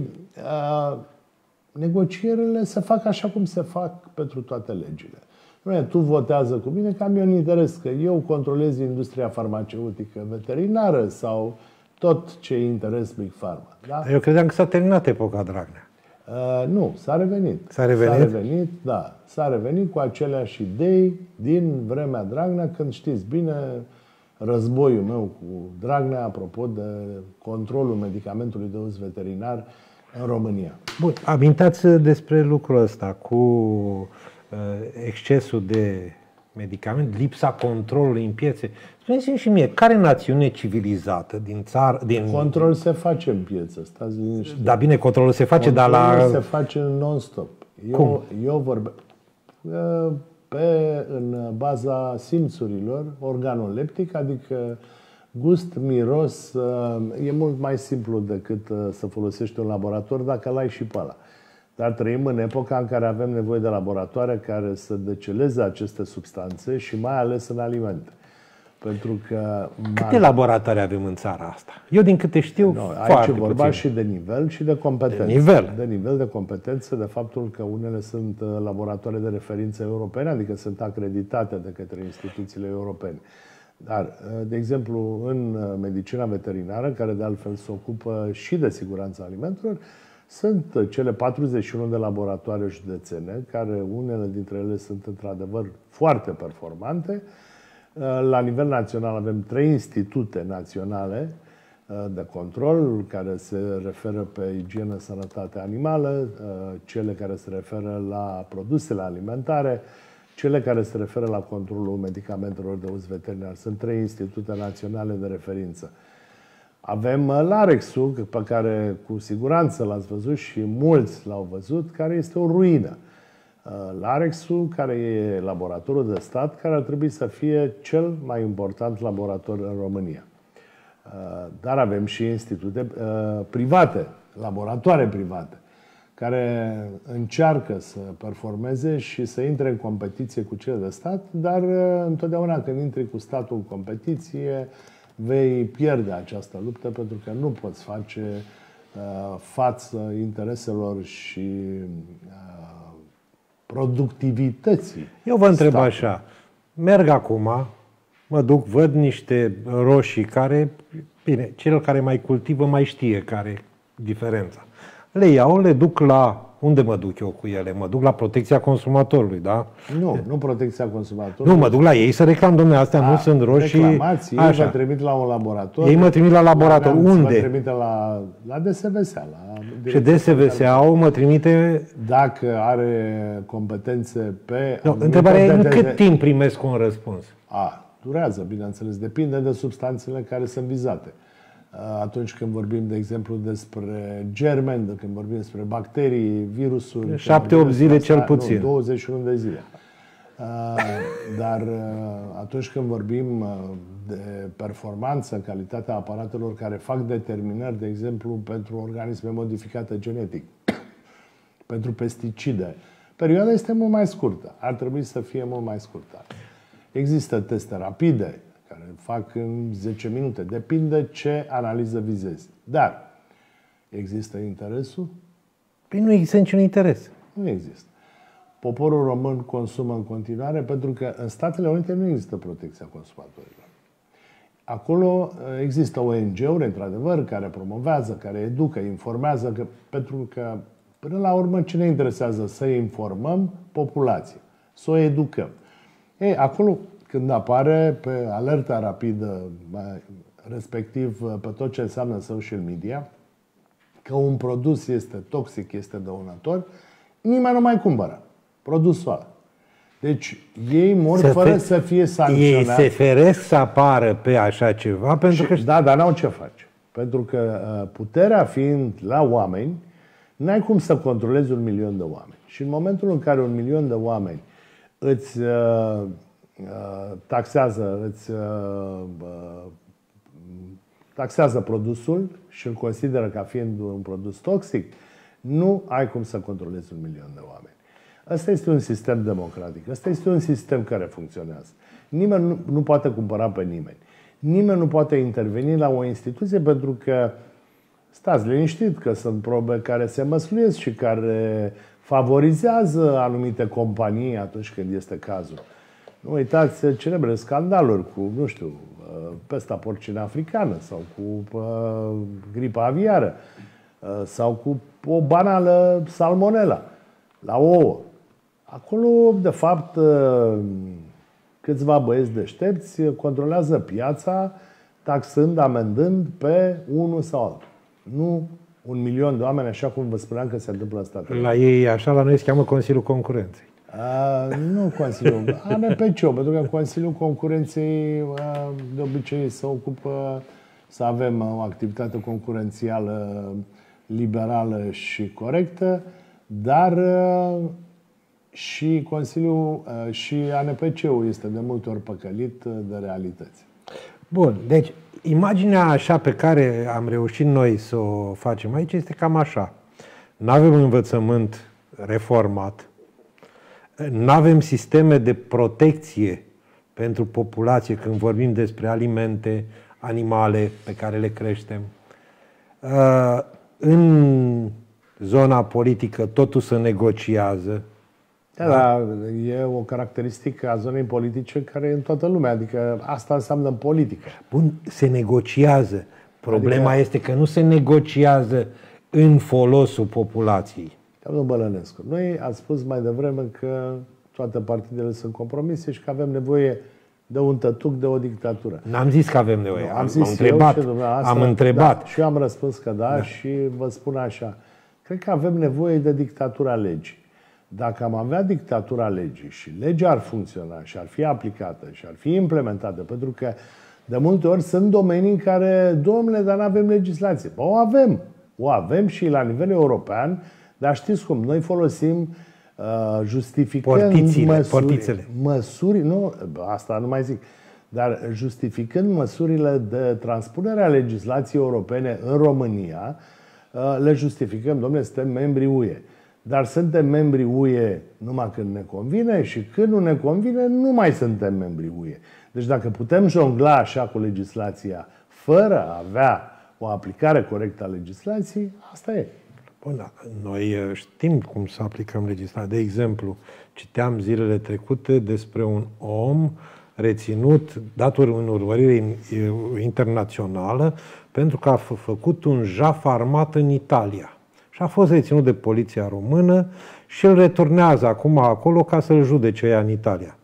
negocierile se fac așa cum se fac pentru toate legile. Tu votează cu mine, că am eu un interes, că eu controlez industria farmaceutică veterinară sau tot ce interes Big Pharma. Da? Eu credeam că s-a terminat epoca Dragnea. Nu, s-a revenit. S-a revenit? Da. S-a revenit cu aceleași idei din vremea Dragnea, când știți bine războiul meu cu Dragnea, apropo de controlul medicamentului de uz veterinar în România. Bun, amintați despre lucrul ăsta cu excesul de medicament, lipsa controlului în piețe. Spuneți-mi și mie, care națiune civilizată din țară... Control se face în pieță, stați liniștiți. Da, bine, controlul se face, dar la... se face non-stop. Eu vorbesc în baza simțurilor, organul leptic, adică gust, miros, e mult mai simplu decât să folosești un laborator dacă l-ai și pe ăla. Dar trăim în epoca în care avem nevoie de laboratoare care să deceleze aceste substanțe și mai ales în alimente. Pentru că... Câte laboratoare avem în țara asta? Eu din câte știu, aici e vorba puțin. Și de nivel și de competență. De nivel de competență, de faptul că unele sunt laboratoare de referință europene, adică sunt acreditate de către instituțiile europene. Dar, de exemplu, în medicina veterinară, care de altfel se ocupă și de siguranța alimentelor, sunt cele 41 de laboratoare județene, care unele dintre ele sunt într-adevăr foarte performante. La nivel național avem 3 institute naționale de control, care se referă pe igienă, sănătate animală, cele care se referă la produsele alimentare, cele care se referă la controlul medicamentelor de uz veterinar. Sunt 3 institute naționale de referință. Avem LAREX-ul, pe care cu siguranță l-ați văzut și mulți l-au văzut, care este o ruină. LAREX-ul, care e laboratorul de stat, care ar trebui să fie cel mai important laborator în România. Dar avem și institute private, laboratoare private, care încearcă să performeze și să intre în competiție cu cele de stat, dar întotdeauna când intri cu statul în competiție, vei pierde această luptă, pentru că nu poți face față intereselor și productivității. Eu vă întreb așa, merg acum, mă duc, văd niște roșii care, bine, cel care mai cultivă mai știe care e diferența. Le iau, le duc la... Unde mă duc eu cu ele? Mă duc la protecția consumatorului, da? Nu protecția consumatorului. Nu, mă duc la ei să reclam, dom'le, astea nu sunt roșii. Reclamați, ei vă trimit la un laborator. Ei mă trimit la laborator. Unde? Vă trimite la DSVSA. Și DSVSA-ul mă trimite... Dacă are competențe pe... Întrebarea e, în cât timp primesc un răspuns? Durează, bineînțeles. Depinde de substanțele care sunt vizate. Atunci când vorbim, de exemplu, despre germeni, când vorbim despre bacterii, virusuri... 7-8 zile cel puțin. 21 de zile. Dar atunci când vorbim de performanță, calitatea aparatelor care fac determinări, de exemplu, pentru organisme modificate genetic, pentru pesticide, perioada este mult mai scurtă. Ar trebui să fie mult mai scurtă. Există teste rapide, care fac în 10 minute. Depinde ce analiză vizezi. Dar există interesul? Păi nu există niciun interes. Nu există. Poporul român consumă în continuare pentru că în Statele Unite nu există protecția consumatorilor. Acolo există ONG-uri, într-adevăr, care promovează, care educă, informează, pentru că, până la urmă, ce ne interesează? Să informăm populația, să o educăm. Acolo, când apare pe alerta rapidă, respectiv pe tot ce înseamnă social media, că un produs este toxic, este dăunător, nimeni nu mai cumpără produsul ăla. Deci ei mor fără să fie sancționați. Ei se feresc să apară pe așa ceva pentru că... Da, dar n-au ce face. Pentru că puterea fiind la oameni, n-ai cum să controlezi 1 milion de oameni. Și în momentul în care 1 milion de oameni îți taxează produsul și îl consideră ca fiind un produs toxic, nu ai cum să controlezi 1 milion de oameni. Ăsta este un sistem democratic. Ăsta este un sistem care funcționează. Nimeni nu poate cumpăra pe nimeni. Nimeni nu poate interveni la o instituție pentru că, stați liniștit, că sunt probe care se măsluiesc și care favorizează anumite companii atunci când este cazul. Nu uitați celebre scandaluri cu, nu știu, pesta porcină africană sau cu gripa aviară sau cu o banală salmonella la ouă. Acolo, de fapt, câțiva băieți deștepți controlează piața taxând, amendând pe unul sau altul. Nu 1 milion de oameni, așa cum vă spuneam că se întâmplă în Statele Unite. La ei, așa, la noi se cheamă Consiliul Concurenței. Nu Consiliul, ANPC-ul, pentru că Consiliul Concurenței de obicei se ocupă să avem o activitate concurențială liberală și corectă, dar și Consiliul și ANPC-ul este de multe ori păcălit de realități. Bun, deci imaginea așa pe care am reușit noi să o facem aici este cam așa. N-avem învățământ reformat, n-avem sisteme de protecție pentru populație când vorbim despre alimente, animale pe care le creștem. În zona politică totul se negociază. Da, e o caracteristică a zonei politice care e în toată lumea, adică asta înseamnă politică. Bun, se negociază. Problema este că nu se negociază în folosul populației. Domnul Bălănescu, noi ați spus mai devreme că toate partidele sunt compromise și că avem nevoie de un tătuc de o dictatură. N-am zis că avem nevoie. Am zis am întrebat. Da, și eu am răspuns că da, și vă spun așa. Cred că avem nevoie de dictatura legii. Dacă am avea dictatura legii și legea ar funcționa și ar fi aplicată și ar fi implementată, pentru că de multe ori sunt domenii în care, domnule, dar nu avem legislație. O avem și la nivel european, dar știți cum, noi folosim justificând măsuri, nu, asta nu mai zic, dar justificând măsurile de transpunere a legislației europene în România, le justificăm, domnule, suntem membri UE. Dar suntem membri UE numai când ne convine și când nu ne convine, nu mai suntem membri UE. Deci dacă putem jongla așa cu legislația fără a avea o aplicare corectă a legislației, asta e. Bun, noi știm cum să aplicăm legislația. De exemplu, citeam zilele trecute despre un om reținut, dat în urmărire internațională, pentru că a făcut un jaf armat în Italia. Și a fost reținut de poliția română și îl returnează acum acolo ca să-l judece ea în Italia.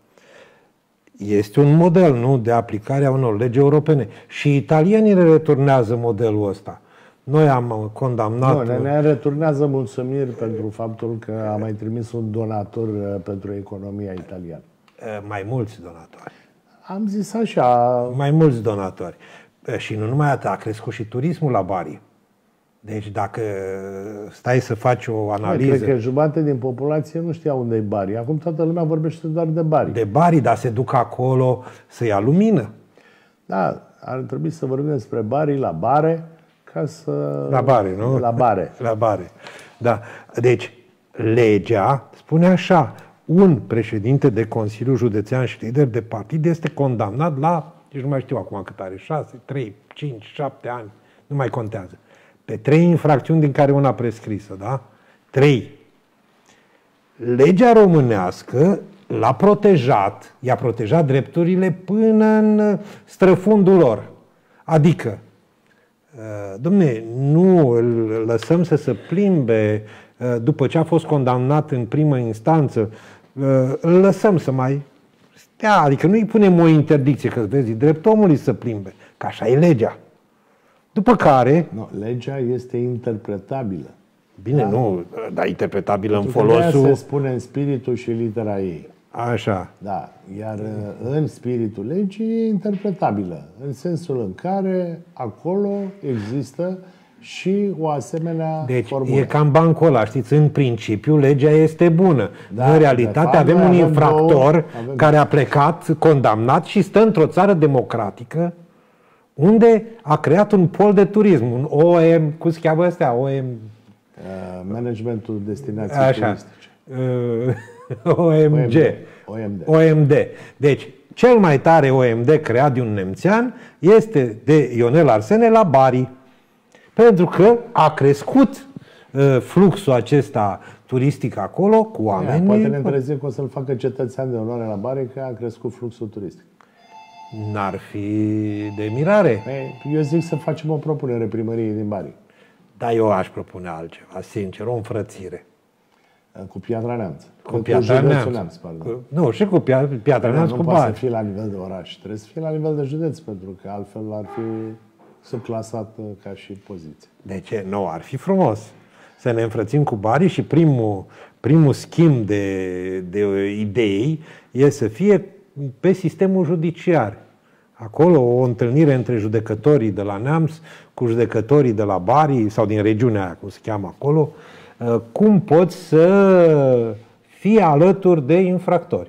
Este un model, nu, de aplicare a unor legi europene. Și italienii le returnează modelul ăsta. Noi am condamnat... Nu, ne returnează mulțumiri pentru faptul că a mai trimis un donator pentru economia italiană. Mai mulți donatori. Am zis așa... Mai mulți donatori. Și nu numai atât, a crescut și turismul la Bari. Deci dacă stai să faci o analiză... Cred că jumătate din populație nu știa unde e Bari. Acum toată lumea vorbește doar de Bari. De Bari, dar se duc acolo să ia lumină. Da, ar trebui să vorbim despre Bari la Bare, ca să... La Bare, nu? La Bare. La Bare. Da. Deci, legea spune așa: un președinte de Consiliu Județean și lider de partid este condamnat la, deci nu mai știu acum cât are, 6, 3, 5, 7 ani, nu mai contează. Pe 3 infracțiuni din care una prescrisă, da? 3. Legea românească l-a protejat, i-a protejat drepturile până în străfundul lor. Adică, dom'le, nu îl lăsăm să se plimbe după ce a fost condamnat în primă instanță, îl lăsăm să mai stea, adică nu îi punem o interdicție, că vezi, dreptul omului să plimbe, că așa e legea. După care... No, legea este interpretabilă. Bine, da? Nu, dar interpretabilă în folosul... se spune în spiritul și litera ei. Așa. Da, iar în spiritul legii e interpretabilă, în sensul în care acolo există și o asemenea formulă. E cam bancul ăla, știți, în principiu legea este bună. Da, în realitate avem un infractor care a plecat condamnat și stă într-o țară democratică unde a creat un pol de turism, un OM, cum se cheamă ăstea? OM... Managementul destinației turistice. OMG. OMD. Deci, cel mai tare OMD creat de un nemțean este de Ionel Arsene la Bari. Pentru că a crescut fluxul acesta turistic acolo cu oameni. Poate ne întrezim că o să-l facă cetățean de onoare la Bari, că a crescut fluxul turistic. N-ar fi de mirare. Eu zic să facem o propunere primăriei din Bari. Dar eu aș propune altceva, sincer, o înfrățire. Cu Piatra Neamț. Cu Piatra Neamț. Nu, și cu Piatra Neamț, cu Bari. Nu poate să fie la nivel de oraș, trebuie să fie la nivel de județ, pentru că altfel ar fi subclasat ca și poziție. De ce? Nu, ar fi frumos să ne înfrățim cu Bari și primul schimb de idei e să fie pe sistemul judiciar. Acolo o întâlnire între judecătorii de la Neamț cu judecătorii de la Bari sau din regiunea aia, cum se cheamă acolo, cum poți să fii alături de infractori.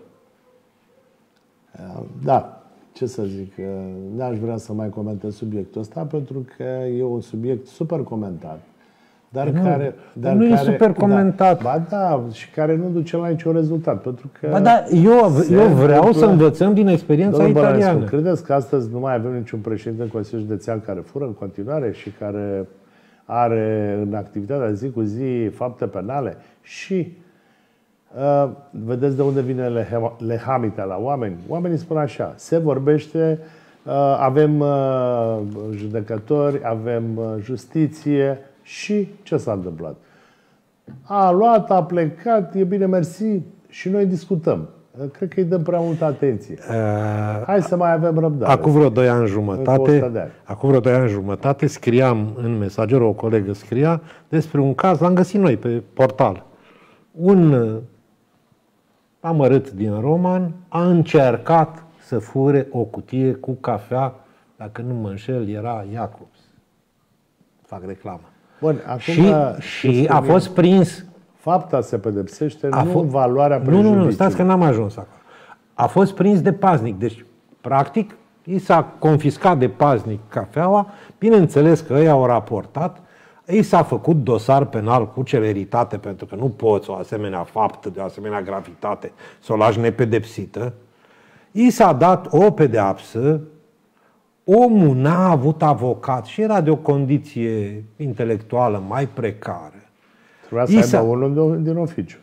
Da, ce să zic, n-aș vrea să mai comentez subiectul ăsta, pentru că e un subiect super comentat. Dar nu e super comentat. Ba da, și care nu duce la niciun rezultat. Pentru că ba da, eu vreau să învățăm din experiența italiană. Credeți că astăzi nu mai avem niciun președinte în Consiliul Județean care fură în continuare și care are în activitatea zi cu zi fapte penale? Și vedeți de unde vine lehamita la oameni? Oamenii spun așa: se vorbește, avem judecători, avem justiție. Și ce s-a întâmplat? A luat, a plecat, e bine, mersi, și noi discutăm. Cred că îi dăm prea multă atenție. Hai să mai avem răbdare. Acum vreo 2 ani jumătate, scriam în Mesager, o colegă scria despre un caz, l-am găsit noi pe portal. Un amărât din Roman a încercat să fure o cutie cu cafea, dacă nu mă înșel, era Jacobs. Fac reclamă. Bun, acum și a fost prins. Fapta se pedepsește, nu valoarea prejudiciului. Nu, stați că n-am ajuns acolo. A fost prins de paznic. Deci, practic, i s-a confiscat de paznic cafeaua. Bineînțeles că ei au raportat. I s-a făcut dosar penal cu celeritate, pentru că nu poți o asemenea faptă de o asemenea gravitate să o lași nepedepsită. I s-a dat o pedeapsă. Omul n-a avut avocat și era de o condiție intelectuală mai precară. Trebuia să aibă unul din oficiu.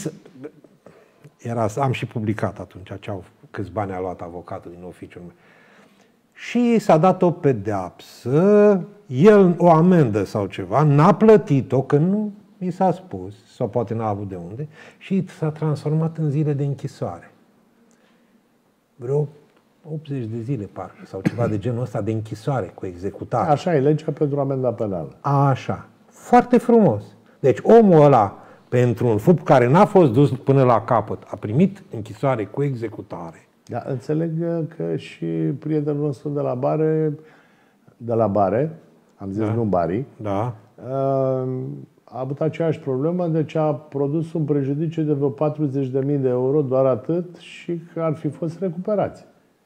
Am și publicat atunci câți bani a luat avocatul din oficiul meu. Și s-a dat o pedeapsă, el o amendă sau ceva, n-a plătit-o, că nu mi s-a spus, sau poate n-a avut de unde, și s-a transformat în zile de închisoare. Vreo 80 de zile, parcă, sau ceva de genul ăsta de închisoare cu executare. Așa e legea pentru amenda penală. Așa. Foarte frumos. Deci omul ăla, pentru un fapt care n-a fost dus până la capăt, a primit închisoare cu executare. Da, înțeleg că și prietenul nostru de la bare, am zis nu Bari, da. A avut aceeași problemă, deci a produs un prejudiciu de vreo 40.000 de euro, doar atât, și că ar fi fost recuperați.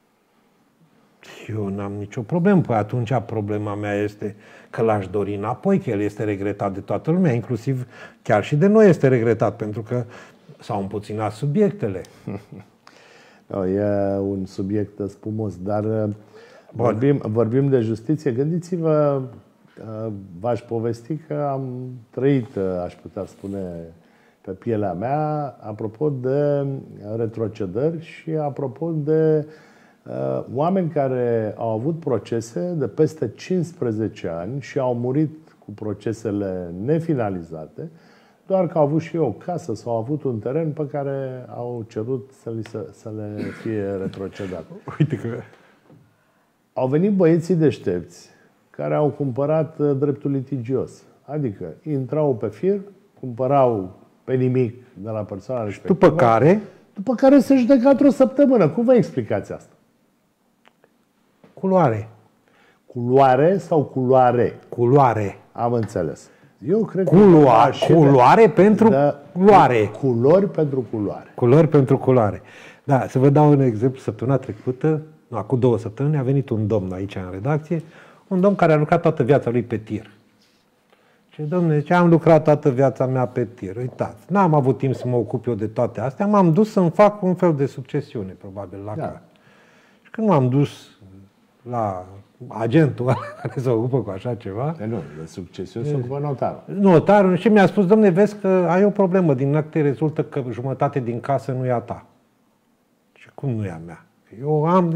Eu n-am nicio problemă. Păi atunci problema mea este că l-aș dori înapoi, că el este regretat de toată lumea, inclusiv chiar și de noi este regretat, pentru că s-au împuținat subiectele. No, e un subiect spumos, dar vorbim de justiție. Gândiți-vă, v-aș povesti că am trăit, aș putea spune, pe pielea mea, apropo de retrocedări și apropo de oameni care au avut procese de peste 15 ani și au murit cu procesele nefinalizate, doar că au avut și o casă sau au avut un teren pe care au cerut să le fie retrocedat. Uite că... Au venit băieții deștepți care au cumpărat dreptul litigios. Adică intrau pe fir, cumpărau pe nimic de la persoana respectivă. După care se judeca într-o săptămână. Cum vă explicați asta? Culoare. Culoare sau culoare? Culoare. Am înțeles. Eu cred culoare pentru culoare. Culori pentru culoare. Culori pentru culoare. Da, să vă dau un exemplu. Săptămâna trecută, acum 2 săptămâni, a venit un domn aici în redacție, un domn care a lucrat toată viața lui pe tir. Și domnule, zice, am lucrat toată viața mea pe tir. Uitați, n-am avut timp să mă ocup eu de toate astea, m-am dus să-mi fac un fel de succesiune, probabil, la care. Și când m-am dus la agentul care se ocupă cu așa ceva... Nu, de succesiune se ocupă notarul. Notarul și mi-a spus, dom'le, vezi că ai o problemă, din acte rezultă că jumătate din casă nu e a ta. Și cum nu e a mea? Eu am...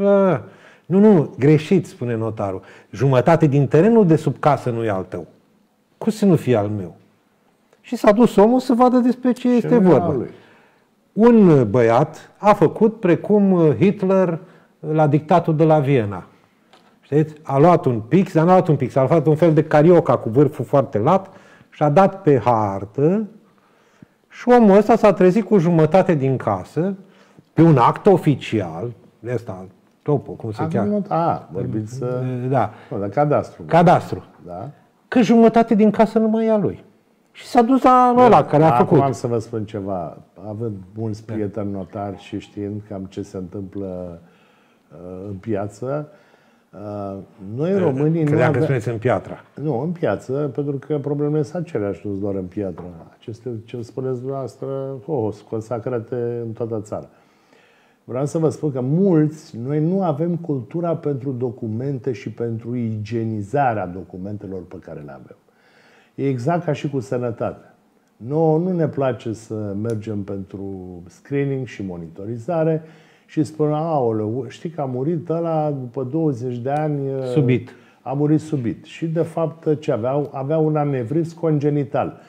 Nu, greșit, spune notarul. Jumătate din terenul de sub casă nu e al tău. Cum să nu fie al meu? Și s-a dus omul să vadă despre ce este vorba. Un băiat a făcut precum Hitler la dictatul de la Viena. Știți? A luat un pix, dar n-a luat un pix, a luat un fel de carioca cu vârful foarte lat și a dat pe hartă și omul ăsta s-a trezit cu jumătate din casă pe un act oficial, de ăsta, topo, cum se cheamă? Vorbiți... Da. De cadastru. Cadastru. Da. Că jumătate din casă nu mai e a lui. Și s-a dus la ăla care a făcut. Acum am să vă spun ceva. Având mulți prieteni notari și știind cam ce se întâmplă în piață, noi românii nu avem... că spuneți în Piatra. Nu, în piață, pentru că problemele sunt aceleași, nu doar în Piatra. Acestea, ce spuneți dumneavoastră, consacrate în toată țara. Vreau să vă spun că noi nu avem cultura pentru documente și pentru igienizarea documentelor pe care le avem. E exact ca și cu sănătatea. Nu ne place să mergem pentru screening și monitorizare și spunem, aoleu, știi că a murit ăla după 20 de ani... Subit. A murit subit. Și de fapt ce avea un anevrism congenital.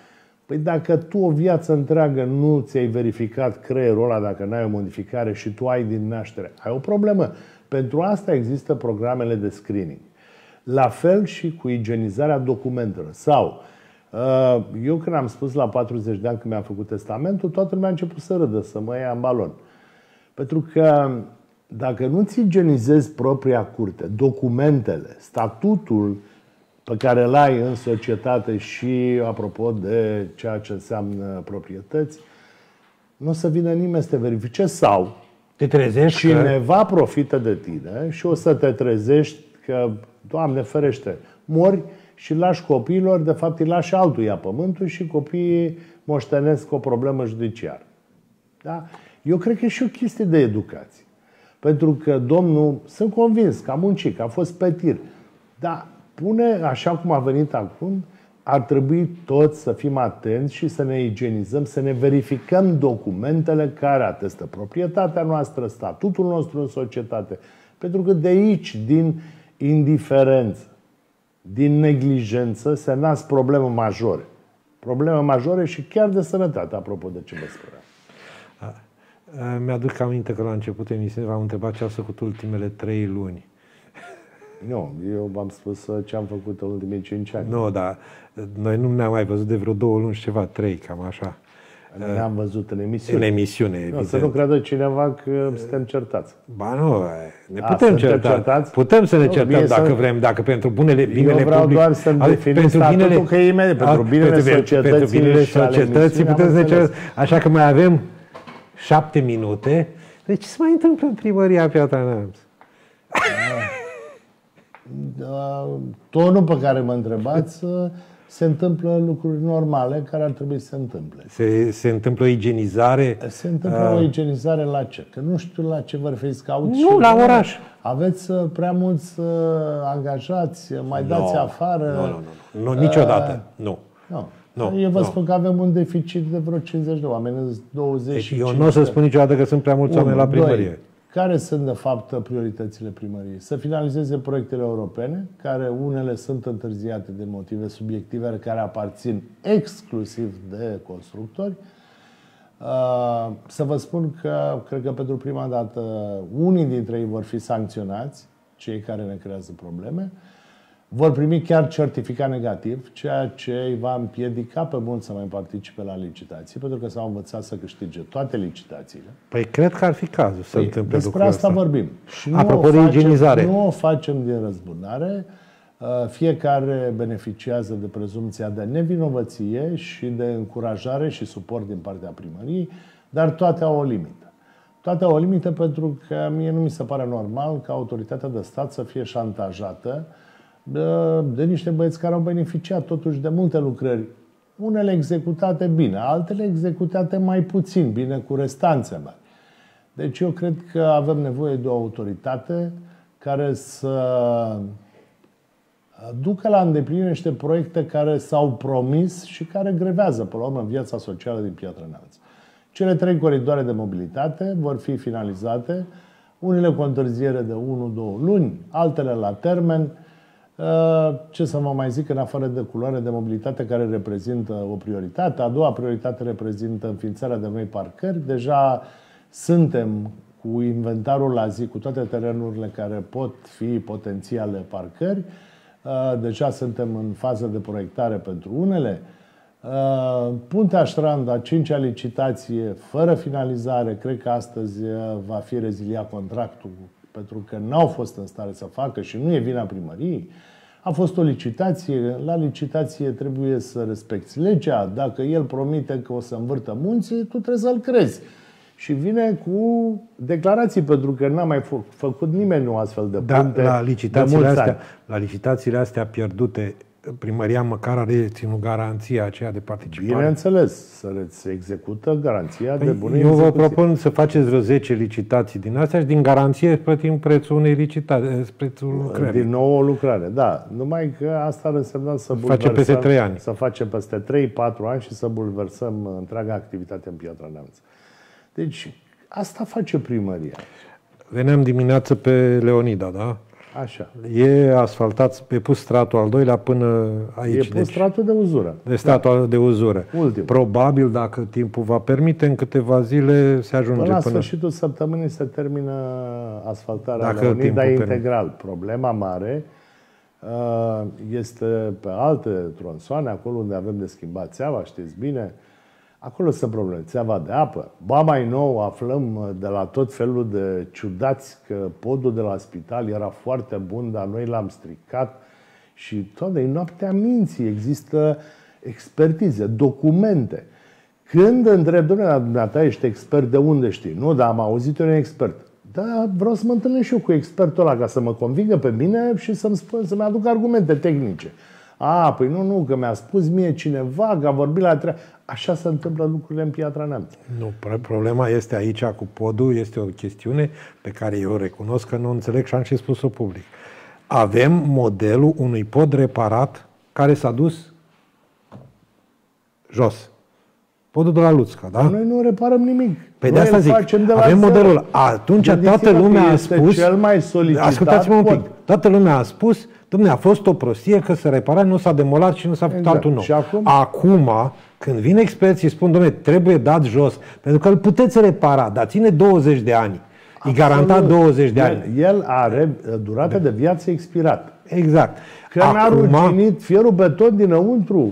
Păi dacă tu o viață întreagă nu ți-ai verificat creierul ăla, dacă n-ai o modificare și tu ai din naștere, ai o problemă. Pentru asta există programele de screening. La fel și cu igienizarea documentelor. Sau, eu când am spus la 40 de ani când mi-am făcut testamentul, toată lumea a început să râdă, să mă ia în balon. Pentru că dacă nu-ți igienizezi propria curte, documentele, statutul pe care îl ai în societate și, apropo de ceea ce înseamnă proprietăți, nu o să vină nimeni să te verifice sau te trezești cineva profită de tine și o să te trezești că, Doamne ferește, mori și lași copiilor, de fapt îi lași altuia pământul și copiii moștenesc o problemă judiciară. Da? Eu cred că e și o chestie de educație. Pentru că domnul, sunt convins că a muncit, că a fost pe tir, dar pune, așa cum a venit acum, ar trebui toți să fim atenți și să ne igienizăm, să ne verificăm documentele care atestă proprietatea noastră, statutul nostru în societate. Pentru că de aici, din indiferență, din neglijență, se nasc probleme majore. Probleme majore și chiar de sănătate, apropo de ce vă spuneam. Mi-aduc aminte că la început emisiunii v-am întrebat ce ați făcut ultimele 3 luni. Nu, eu v-am spus ce am făcut în ultimii 5 ani. Nu, dar noi nu ne-am mai văzut de vreo 2 luni și ceva, 3, cam așa. Ne-am văzut în emisiune. În emisiune, evident. Să nu creadă cineva că suntem certați. Ba nu, ne putem certa. Putem să ne certăm dacă vrem, dacă pentru binele public. Eu vreau doar să-mi definim statutul că e imediat. Pentru binele societății. Pentru binele societății putem să ne certăm. Așa că mai avem 7 minute. Deci ce se mai întâmplă în primăria Piatra Neamț? Tonul pe care mă întrebați, se întâmplă lucruri normale care ar trebui să se întâmple. Se întâmplă o igienizare? Se întâmplă o igienizare la ce? Că nu știu la ce vă referiți, că auzi. Nu, la oraș. Aveți prea mulți angajați, mai dați afară. Nu, niciodată. Nu. Eu vă spun că avem un deficit de vreo 50 de oameni, 20. Deci eu nu o să spun niciodată că sunt prea mulți oameni la primărie. Care sunt, de fapt, prioritățile primăriei? Să finalizeze proiectele europene, care unele sunt întârziate de motive subiective, care aparțin exclusiv de constructori. Să vă spun că, cred că pentru prima dată, unii dintre ei vor fi sancționați, cei care ne creează probleme, vor primi chiar certificat negativ, ceea ce îi va împiedica pe mulți să mai participe la licitații, pentru că s-au învățat să câștige toate licitațiile. Păi cred că ar fi cazul să întâmple despre asta vorbim. Și apropo de igienizare. Nu o facem din răzbunare. Fiecare beneficiază de prezumția de nevinovăție și de încurajare și suport din partea primăriei, dar toate au o limită. Toate au o limită pentru că mie nu mi se pare normal ca autoritatea de stat să fie șantajată de niște băieți care au beneficiat totuși de multe lucrări. Unele executate bine, altele executate mai puțin bine, cu restanțe mari. Deci eu cred că avem nevoie de o autoritate care să ducă la îndeplinire niște proiecte care s-au promis și care grevează, până la urmă, viața socială din Piatra Neamț. Cele 3 coridoare de mobilitate vor fi finalizate, unele cu întârziere de 1-2 luni, altele la termen. Ce să vă mai zic, în afară de culoare de mobilitate care reprezintă o prioritate. A doua prioritate reprezintă înființarea de noi parcări. Deja suntem cu inventarul la zi, cu toate terenurile care pot fi potențiale parcări. Deja suntem în fază de proiectare pentru unele. Puntea Strand, a 5-a licitație, fără finalizare, cred că astăzi va fi reziliat contractul pentru că n-au fost în stare să facă și nu e vina primăriei. A fost o licitație, la licitație trebuie să respecti legea. Dacă el promite că o să învârtă munții, tu trebuie să-l crezi. Și vine cu declarații, pentru că n-a mai făcut nimeni o astfel de punte. La licitațiile astea pierdute, primăria măcar a reținut garanția aceea de participare. Bineînțeles, să execută garanția de bună execuție. Eu vă propun să faceți vreo 10 licitații din astea și din garanție plătim prețul unei licitații, prețul lucrării. Din nou o lucrare, da. Numai că asta ar însemna să bulversăm, peste 3 ani. Să facem peste 3-4 ani și să bulversăm întreaga activitate în Piatra Neamț. Deci, asta face primăria. Veneam dimineață pe Leonida, da? Așa. E asfaltat, e pus stratul al doilea până aici. E pus stratul de uzură. De stratul de uzură. Ultim. Probabil, dacă timpul va permite, în câteva zile se ajunge până la sfârșitul săptămânii se termină asfaltarea Leonida integral. Problema mare este pe alte tronsoane, acolo unde avem de schimbat țeava, știți bine. Acolo sunt probleme. Țeava de apă. Ba mai nou aflăm de la tot felul de ciudați că podul de la spital era foarte bun, dar noi l-am stricat și toate, e noaptea minții. Există expertize, documente. Când întreb, domnule, dumneata ești expert, de unde știi? Nu, dar am auzit un expert. Da, vreau să mă întâlnesc și eu cu expertul ăla ca să mă convingă pe mine și să-mi aduc argumente tehnice. Păi nu, că mi-a spus mie cineva, că a vorbit la treabă. Așa se întâmplă lucrurile în Piatra Neamț. Nu, problema este aici cu podul, este o chestiune pe care eu recunosc că nu înțeleg și am și spus-o public. Avem modelul unui pod reparat care s-a dus jos. Podul de la Luțca, da? Noi nu reparăm nimic. Păi de asta zic, avem modelul. Atunci toată lumea a spus... cel mai solicitat. Ascultați-mă un pic. Toată lumea a spus, dom'le, a fost o prostie că se repara, nu s-a demolat și nu s-a făcut altul nou. Și acum, când vin experții, spun, dom'le, trebuie dat jos, pentru că îl puteți repara, dar ține 20 de ani. E garantat 20 de ani. El are durată de viață expirată. Exact. Că n-a ruginit fierul beton dinăuntru.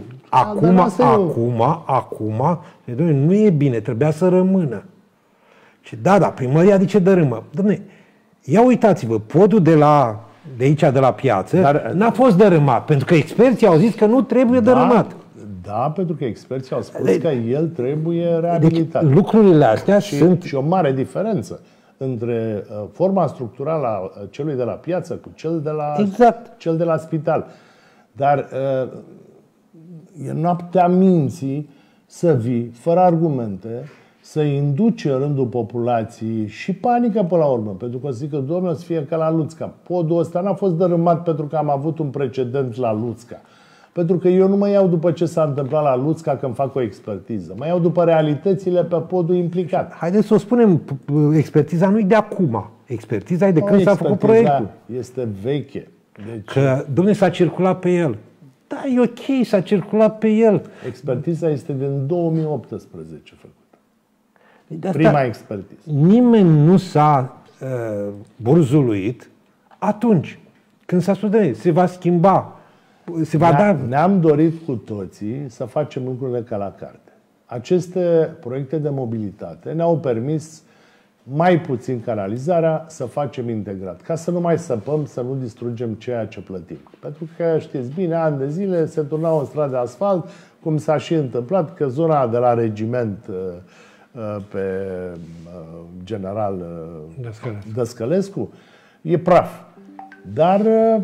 Acum, nu e bine, trebuia să rămână. Și da, primăria de ce dărâmă? Dom'le, ia uitați-vă, podul de aici, de la piață, n-a fost dărâmat, pentru că experții au zis că nu trebuie dărâmat. Da, pentru că experții au spus că el trebuie reabilitat. Deci, lucrurile astea sunt... Și o mare diferență între forma structurală a celui de la piață cu cel de la spital. Dar e noaptea minții să vii, fără argumente, să induce în rândul populației și panică până la urmă. Pentru că zic că, domnule, o să fie ca la Luțca. Podul ăsta n-a fost dărâmat pentru că am avut un precedent la Luțca. Pentru că eu nu mă iau după ce s-a întâmplat la Luțca când fac o expertiză. Mă iau după realitățile pe podul implicat. Haideți să o spunem, expertiza nu e de acum. Expertiza e de când s-a făcut proiectul. Este veche. Deci... Că, domnule, s-a circulat pe el. Da, e ok, s-a circulat pe el. Expertiza este din 2018 făcută. Prima expertiză. Nimeni nu s-a burzuluit atunci când s-a spus, se va schimba. Ne-am dorit cu toții să facem lucrurile ca la carte. Aceste proiecte de mobilitate ne-au permis mai puțin canalizarea, să facem integrat. Ca să nu mai săpăm, să nu distrugem ceea ce plătim. Pentru că, știți bine, ani de zile se turnau în stradă de asfalt, cum s-a și întâmplat, că zona de la regiment pe general Dăscălescu e praf. Dar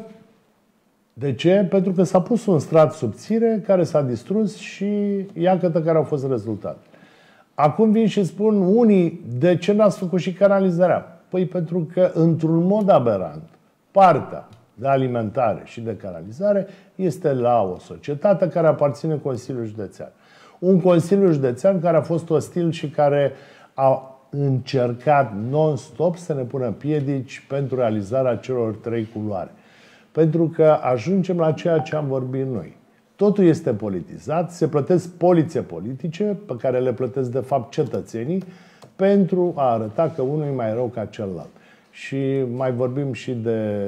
de ce? Pentru că s-a pus un strat subțire care s-a distrus și iată care au fost rezultate. Acum vin și spun unii, de ce n-ați făcut și canalizarea? Păi pentru că, într-un mod aberant, partea de alimentare și de canalizare este la o societate care aparține Consiliului Județean. Un Consiliu Județean care a fost ostil și care a încercat non-stop să ne pună piedici pentru realizarea celor 3 culoare. Pentru că ajungem la ceea ce am vorbit noi. Totul este politizat, se plătesc polițe politice, pe care le plătesc de fapt cetățenii, pentru a arăta că unul e mai rău ca celălalt. Și mai vorbim și de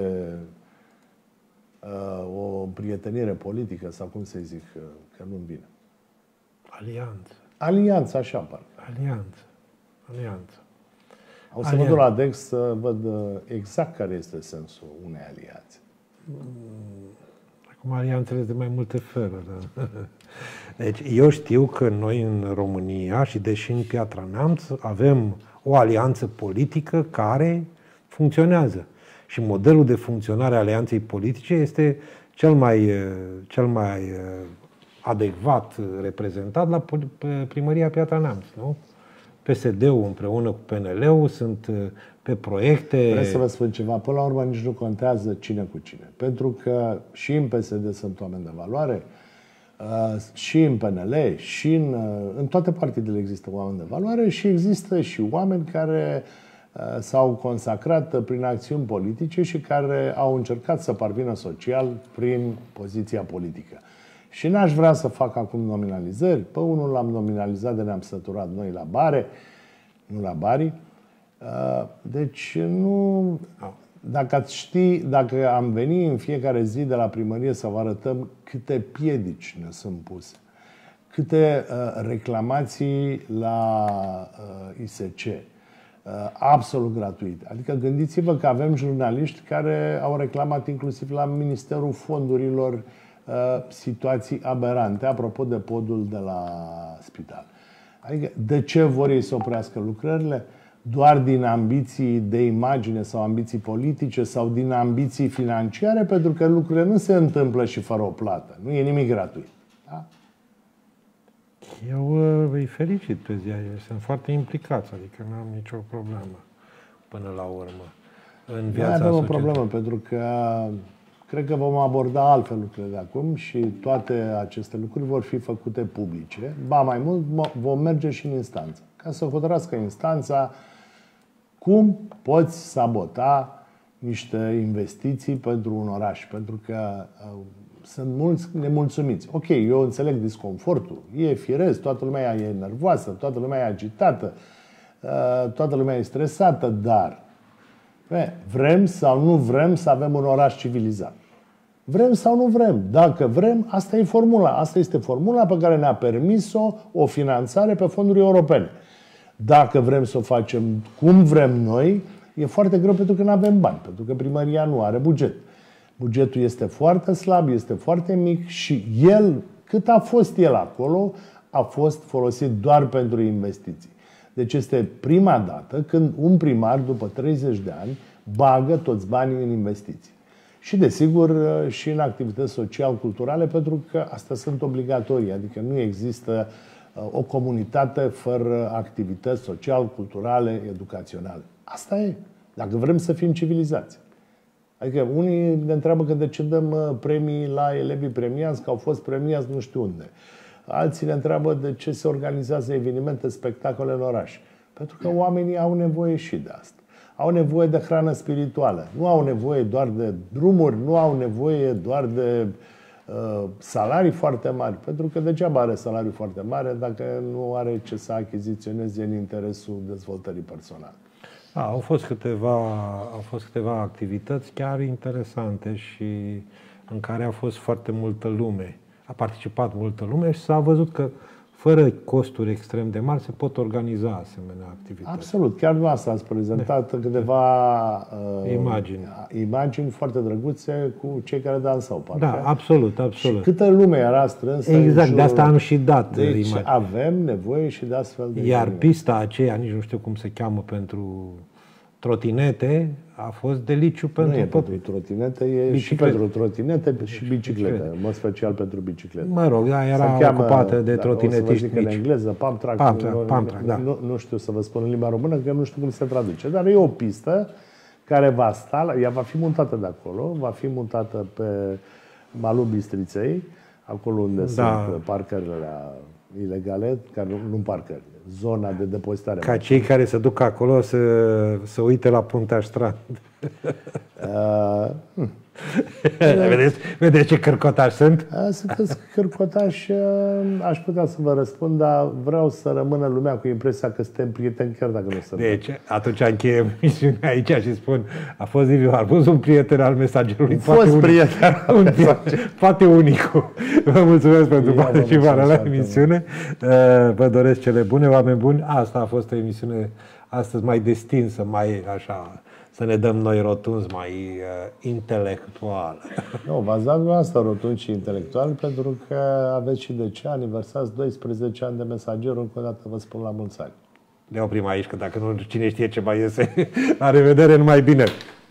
o prietenire politică, sau cum să zic, că nu-mi vine. Alianță. Alianță, așa parcă. Alianță. O să mă duc la Dex să văd exact care este sensul unei alianțe. Acum alianțele de mai multe feluri. Da? Deci eu știu că noi în România și deși în Piatra Neamț avem o alianță politică care funcționează. Și modelul de funcționare a alianței politice este cel mai adecvat reprezentat la primăria Piatra Neamț, nu? PSD-ul împreună cu PNL-ul sunt pe proiecte... Vreau să vă spun ceva. Până la urmă nici nu contează cine cu cine. Pentru că și în PSD sunt oameni de valoare, și în PNL, și în toate partidele există oameni de valoare și există și oameni care s-au consacrat prin acțiuni politice și care au încercat să parvină social prin poziția politică. Și n-aș vrea să fac acum nominalizări. Pe unul l-am nominalizat de ne-am săturat noi la bare, nu la Bari. Deci nu... Dacă ați ști, dacă am venit în fiecare zi de la primărie să vă arătăm câte piedici ne sunt puse, câte reclamații la ISC, absolut gratuit. Adică gândiți-vă că avem jurnaliști care au reclamat inclusiv la Ministerul Fondurilor situații aberante, apropo de podul de la spital. Adică de ce vor ei să oprească lucrările? Doar din ambiții de imagine sau ambiții politice sau din ambiții financiare, pentru că lucrurile nu se întâmplă și fără o plată. Nu e nimic gratuit. Da? Eu îi felicit pe ziariști. Sunt foarte implicați, adică nu am nicio problemă până la urmă în viața avem o societății. problemă, pentru că cred că vom aborda altfel lucrurile de acum și toate aceste lucruri vor fi făcute publice. Ba mai mult, vom merge și în instanță. Ca să hotărască instanța cum poți sabota niște investiții pentru un oraș. Pentru că sunt mulți nemulțumiți. Ok, eu înțeleg disconfortul. E firesc, toată lumea e nervoasă, toată lumea e agitată, toată lumea e stresată, dar vrem sau nu vrem să avem un oraș civilizat. Vrem sau nu vrem. Dacă vrem, asta e formula. Asta este formula pe care ne-a permis-o o finanțare pe fonduri europene. Dacă vrem să o facem cum vrem noi, e foarte greu pentru că nu avem bani, pentru că primăria nu are buget. Bugetul este foarte slab, este foarte mic și el, cât a fost el acolo, a fost folosit doar pentru investiții. Deci este prima dată când un primar, după 30 de ani, bagă toți banii în investiții. Și, desigur, și în activități social-culturale, pentru că astea sunt obligatorii, adică nu există o comunitate fără activități social-culturale, educaționale. Asta e, dacă vrem să fim civilizați. Adică unii ne întreabă că de ce dăm premii la elevii premiați, că au fost premiați nu știu unde. Alții ne întreabă de ce se organizează evenimente, spectacole în oraș. Pentru că oamenii au nevoie și de asta. Au nevoie de hrană spirituală. Nu au nevoie doar de drumuri, nu au nevoie doar de salarii foarte mari. Pentru că degeaba are salariu foarte mare dacă nu are ce să achiziționeze în interesul dezvoltării personale. Au fost câteva activități chiar interesante și în care a fost foarte multă lume. A participat multă lume și s-a văzut că fără costuri extrem de mari se pot organiza asemenea activități. Absolut. Chiar dumneavoastră ați prezentat câteva imagini foarte drăguțe cu cei care dansau, parcă. Da, absolut, absolut. Și câtă lume era strânsă. Exact, de asta am și dat deci imagini. Avem nevoie și de astfel de Iar pista aceea, nici nu știu cum se cheamă, pentru trotinete, a fost deliciu pentru Nu e pentru trotinete, e și pentru trotinete și biciclete, în mod special pentru biciclete. Mă rog, da, era ocupată de trotinetiști mici. În engleză, pump track, da. Nu știu să vă spun în limba română, că nu știu cum se traduce, dar e o pistă care va sta, ea va fi montată de acolo, va fi montată pe malul Bistriței, acolo unde sunt parcările ilegale, care nu parcări, zona de depozitare. Ca cei care se duc acolo să uite la Puntea Strand. Vedeți ce cârcotași sunt? Sunteți cârcotași, aș putea să vă răspund, dar vreau să rămână lumea cu impresia că suntem prieteni, chiar dacă nu suntem. Deci, atunci încheiem misiunea aici și spun, a fost Liviu Arbuz, un prieten al Mesagerului. Poate unicul. Vă mulțumesc pentru participarea la emisiune. Vă doresc cele bune, oameni buni. Asta a fost o emisiune astăzi mai destinsă, mai așa, să ne dăm noi rotunzi, mai intelectual. Nu, v-ați dat asta rotunzi și intelectual, pentru că aveți și de ce aniversați 12 ani de Mesagerul. Încă o dată vă spun la mulți ani. Ne oprim aici, că dacă nu, cine știe ce mai iese. La revedere, numai bine!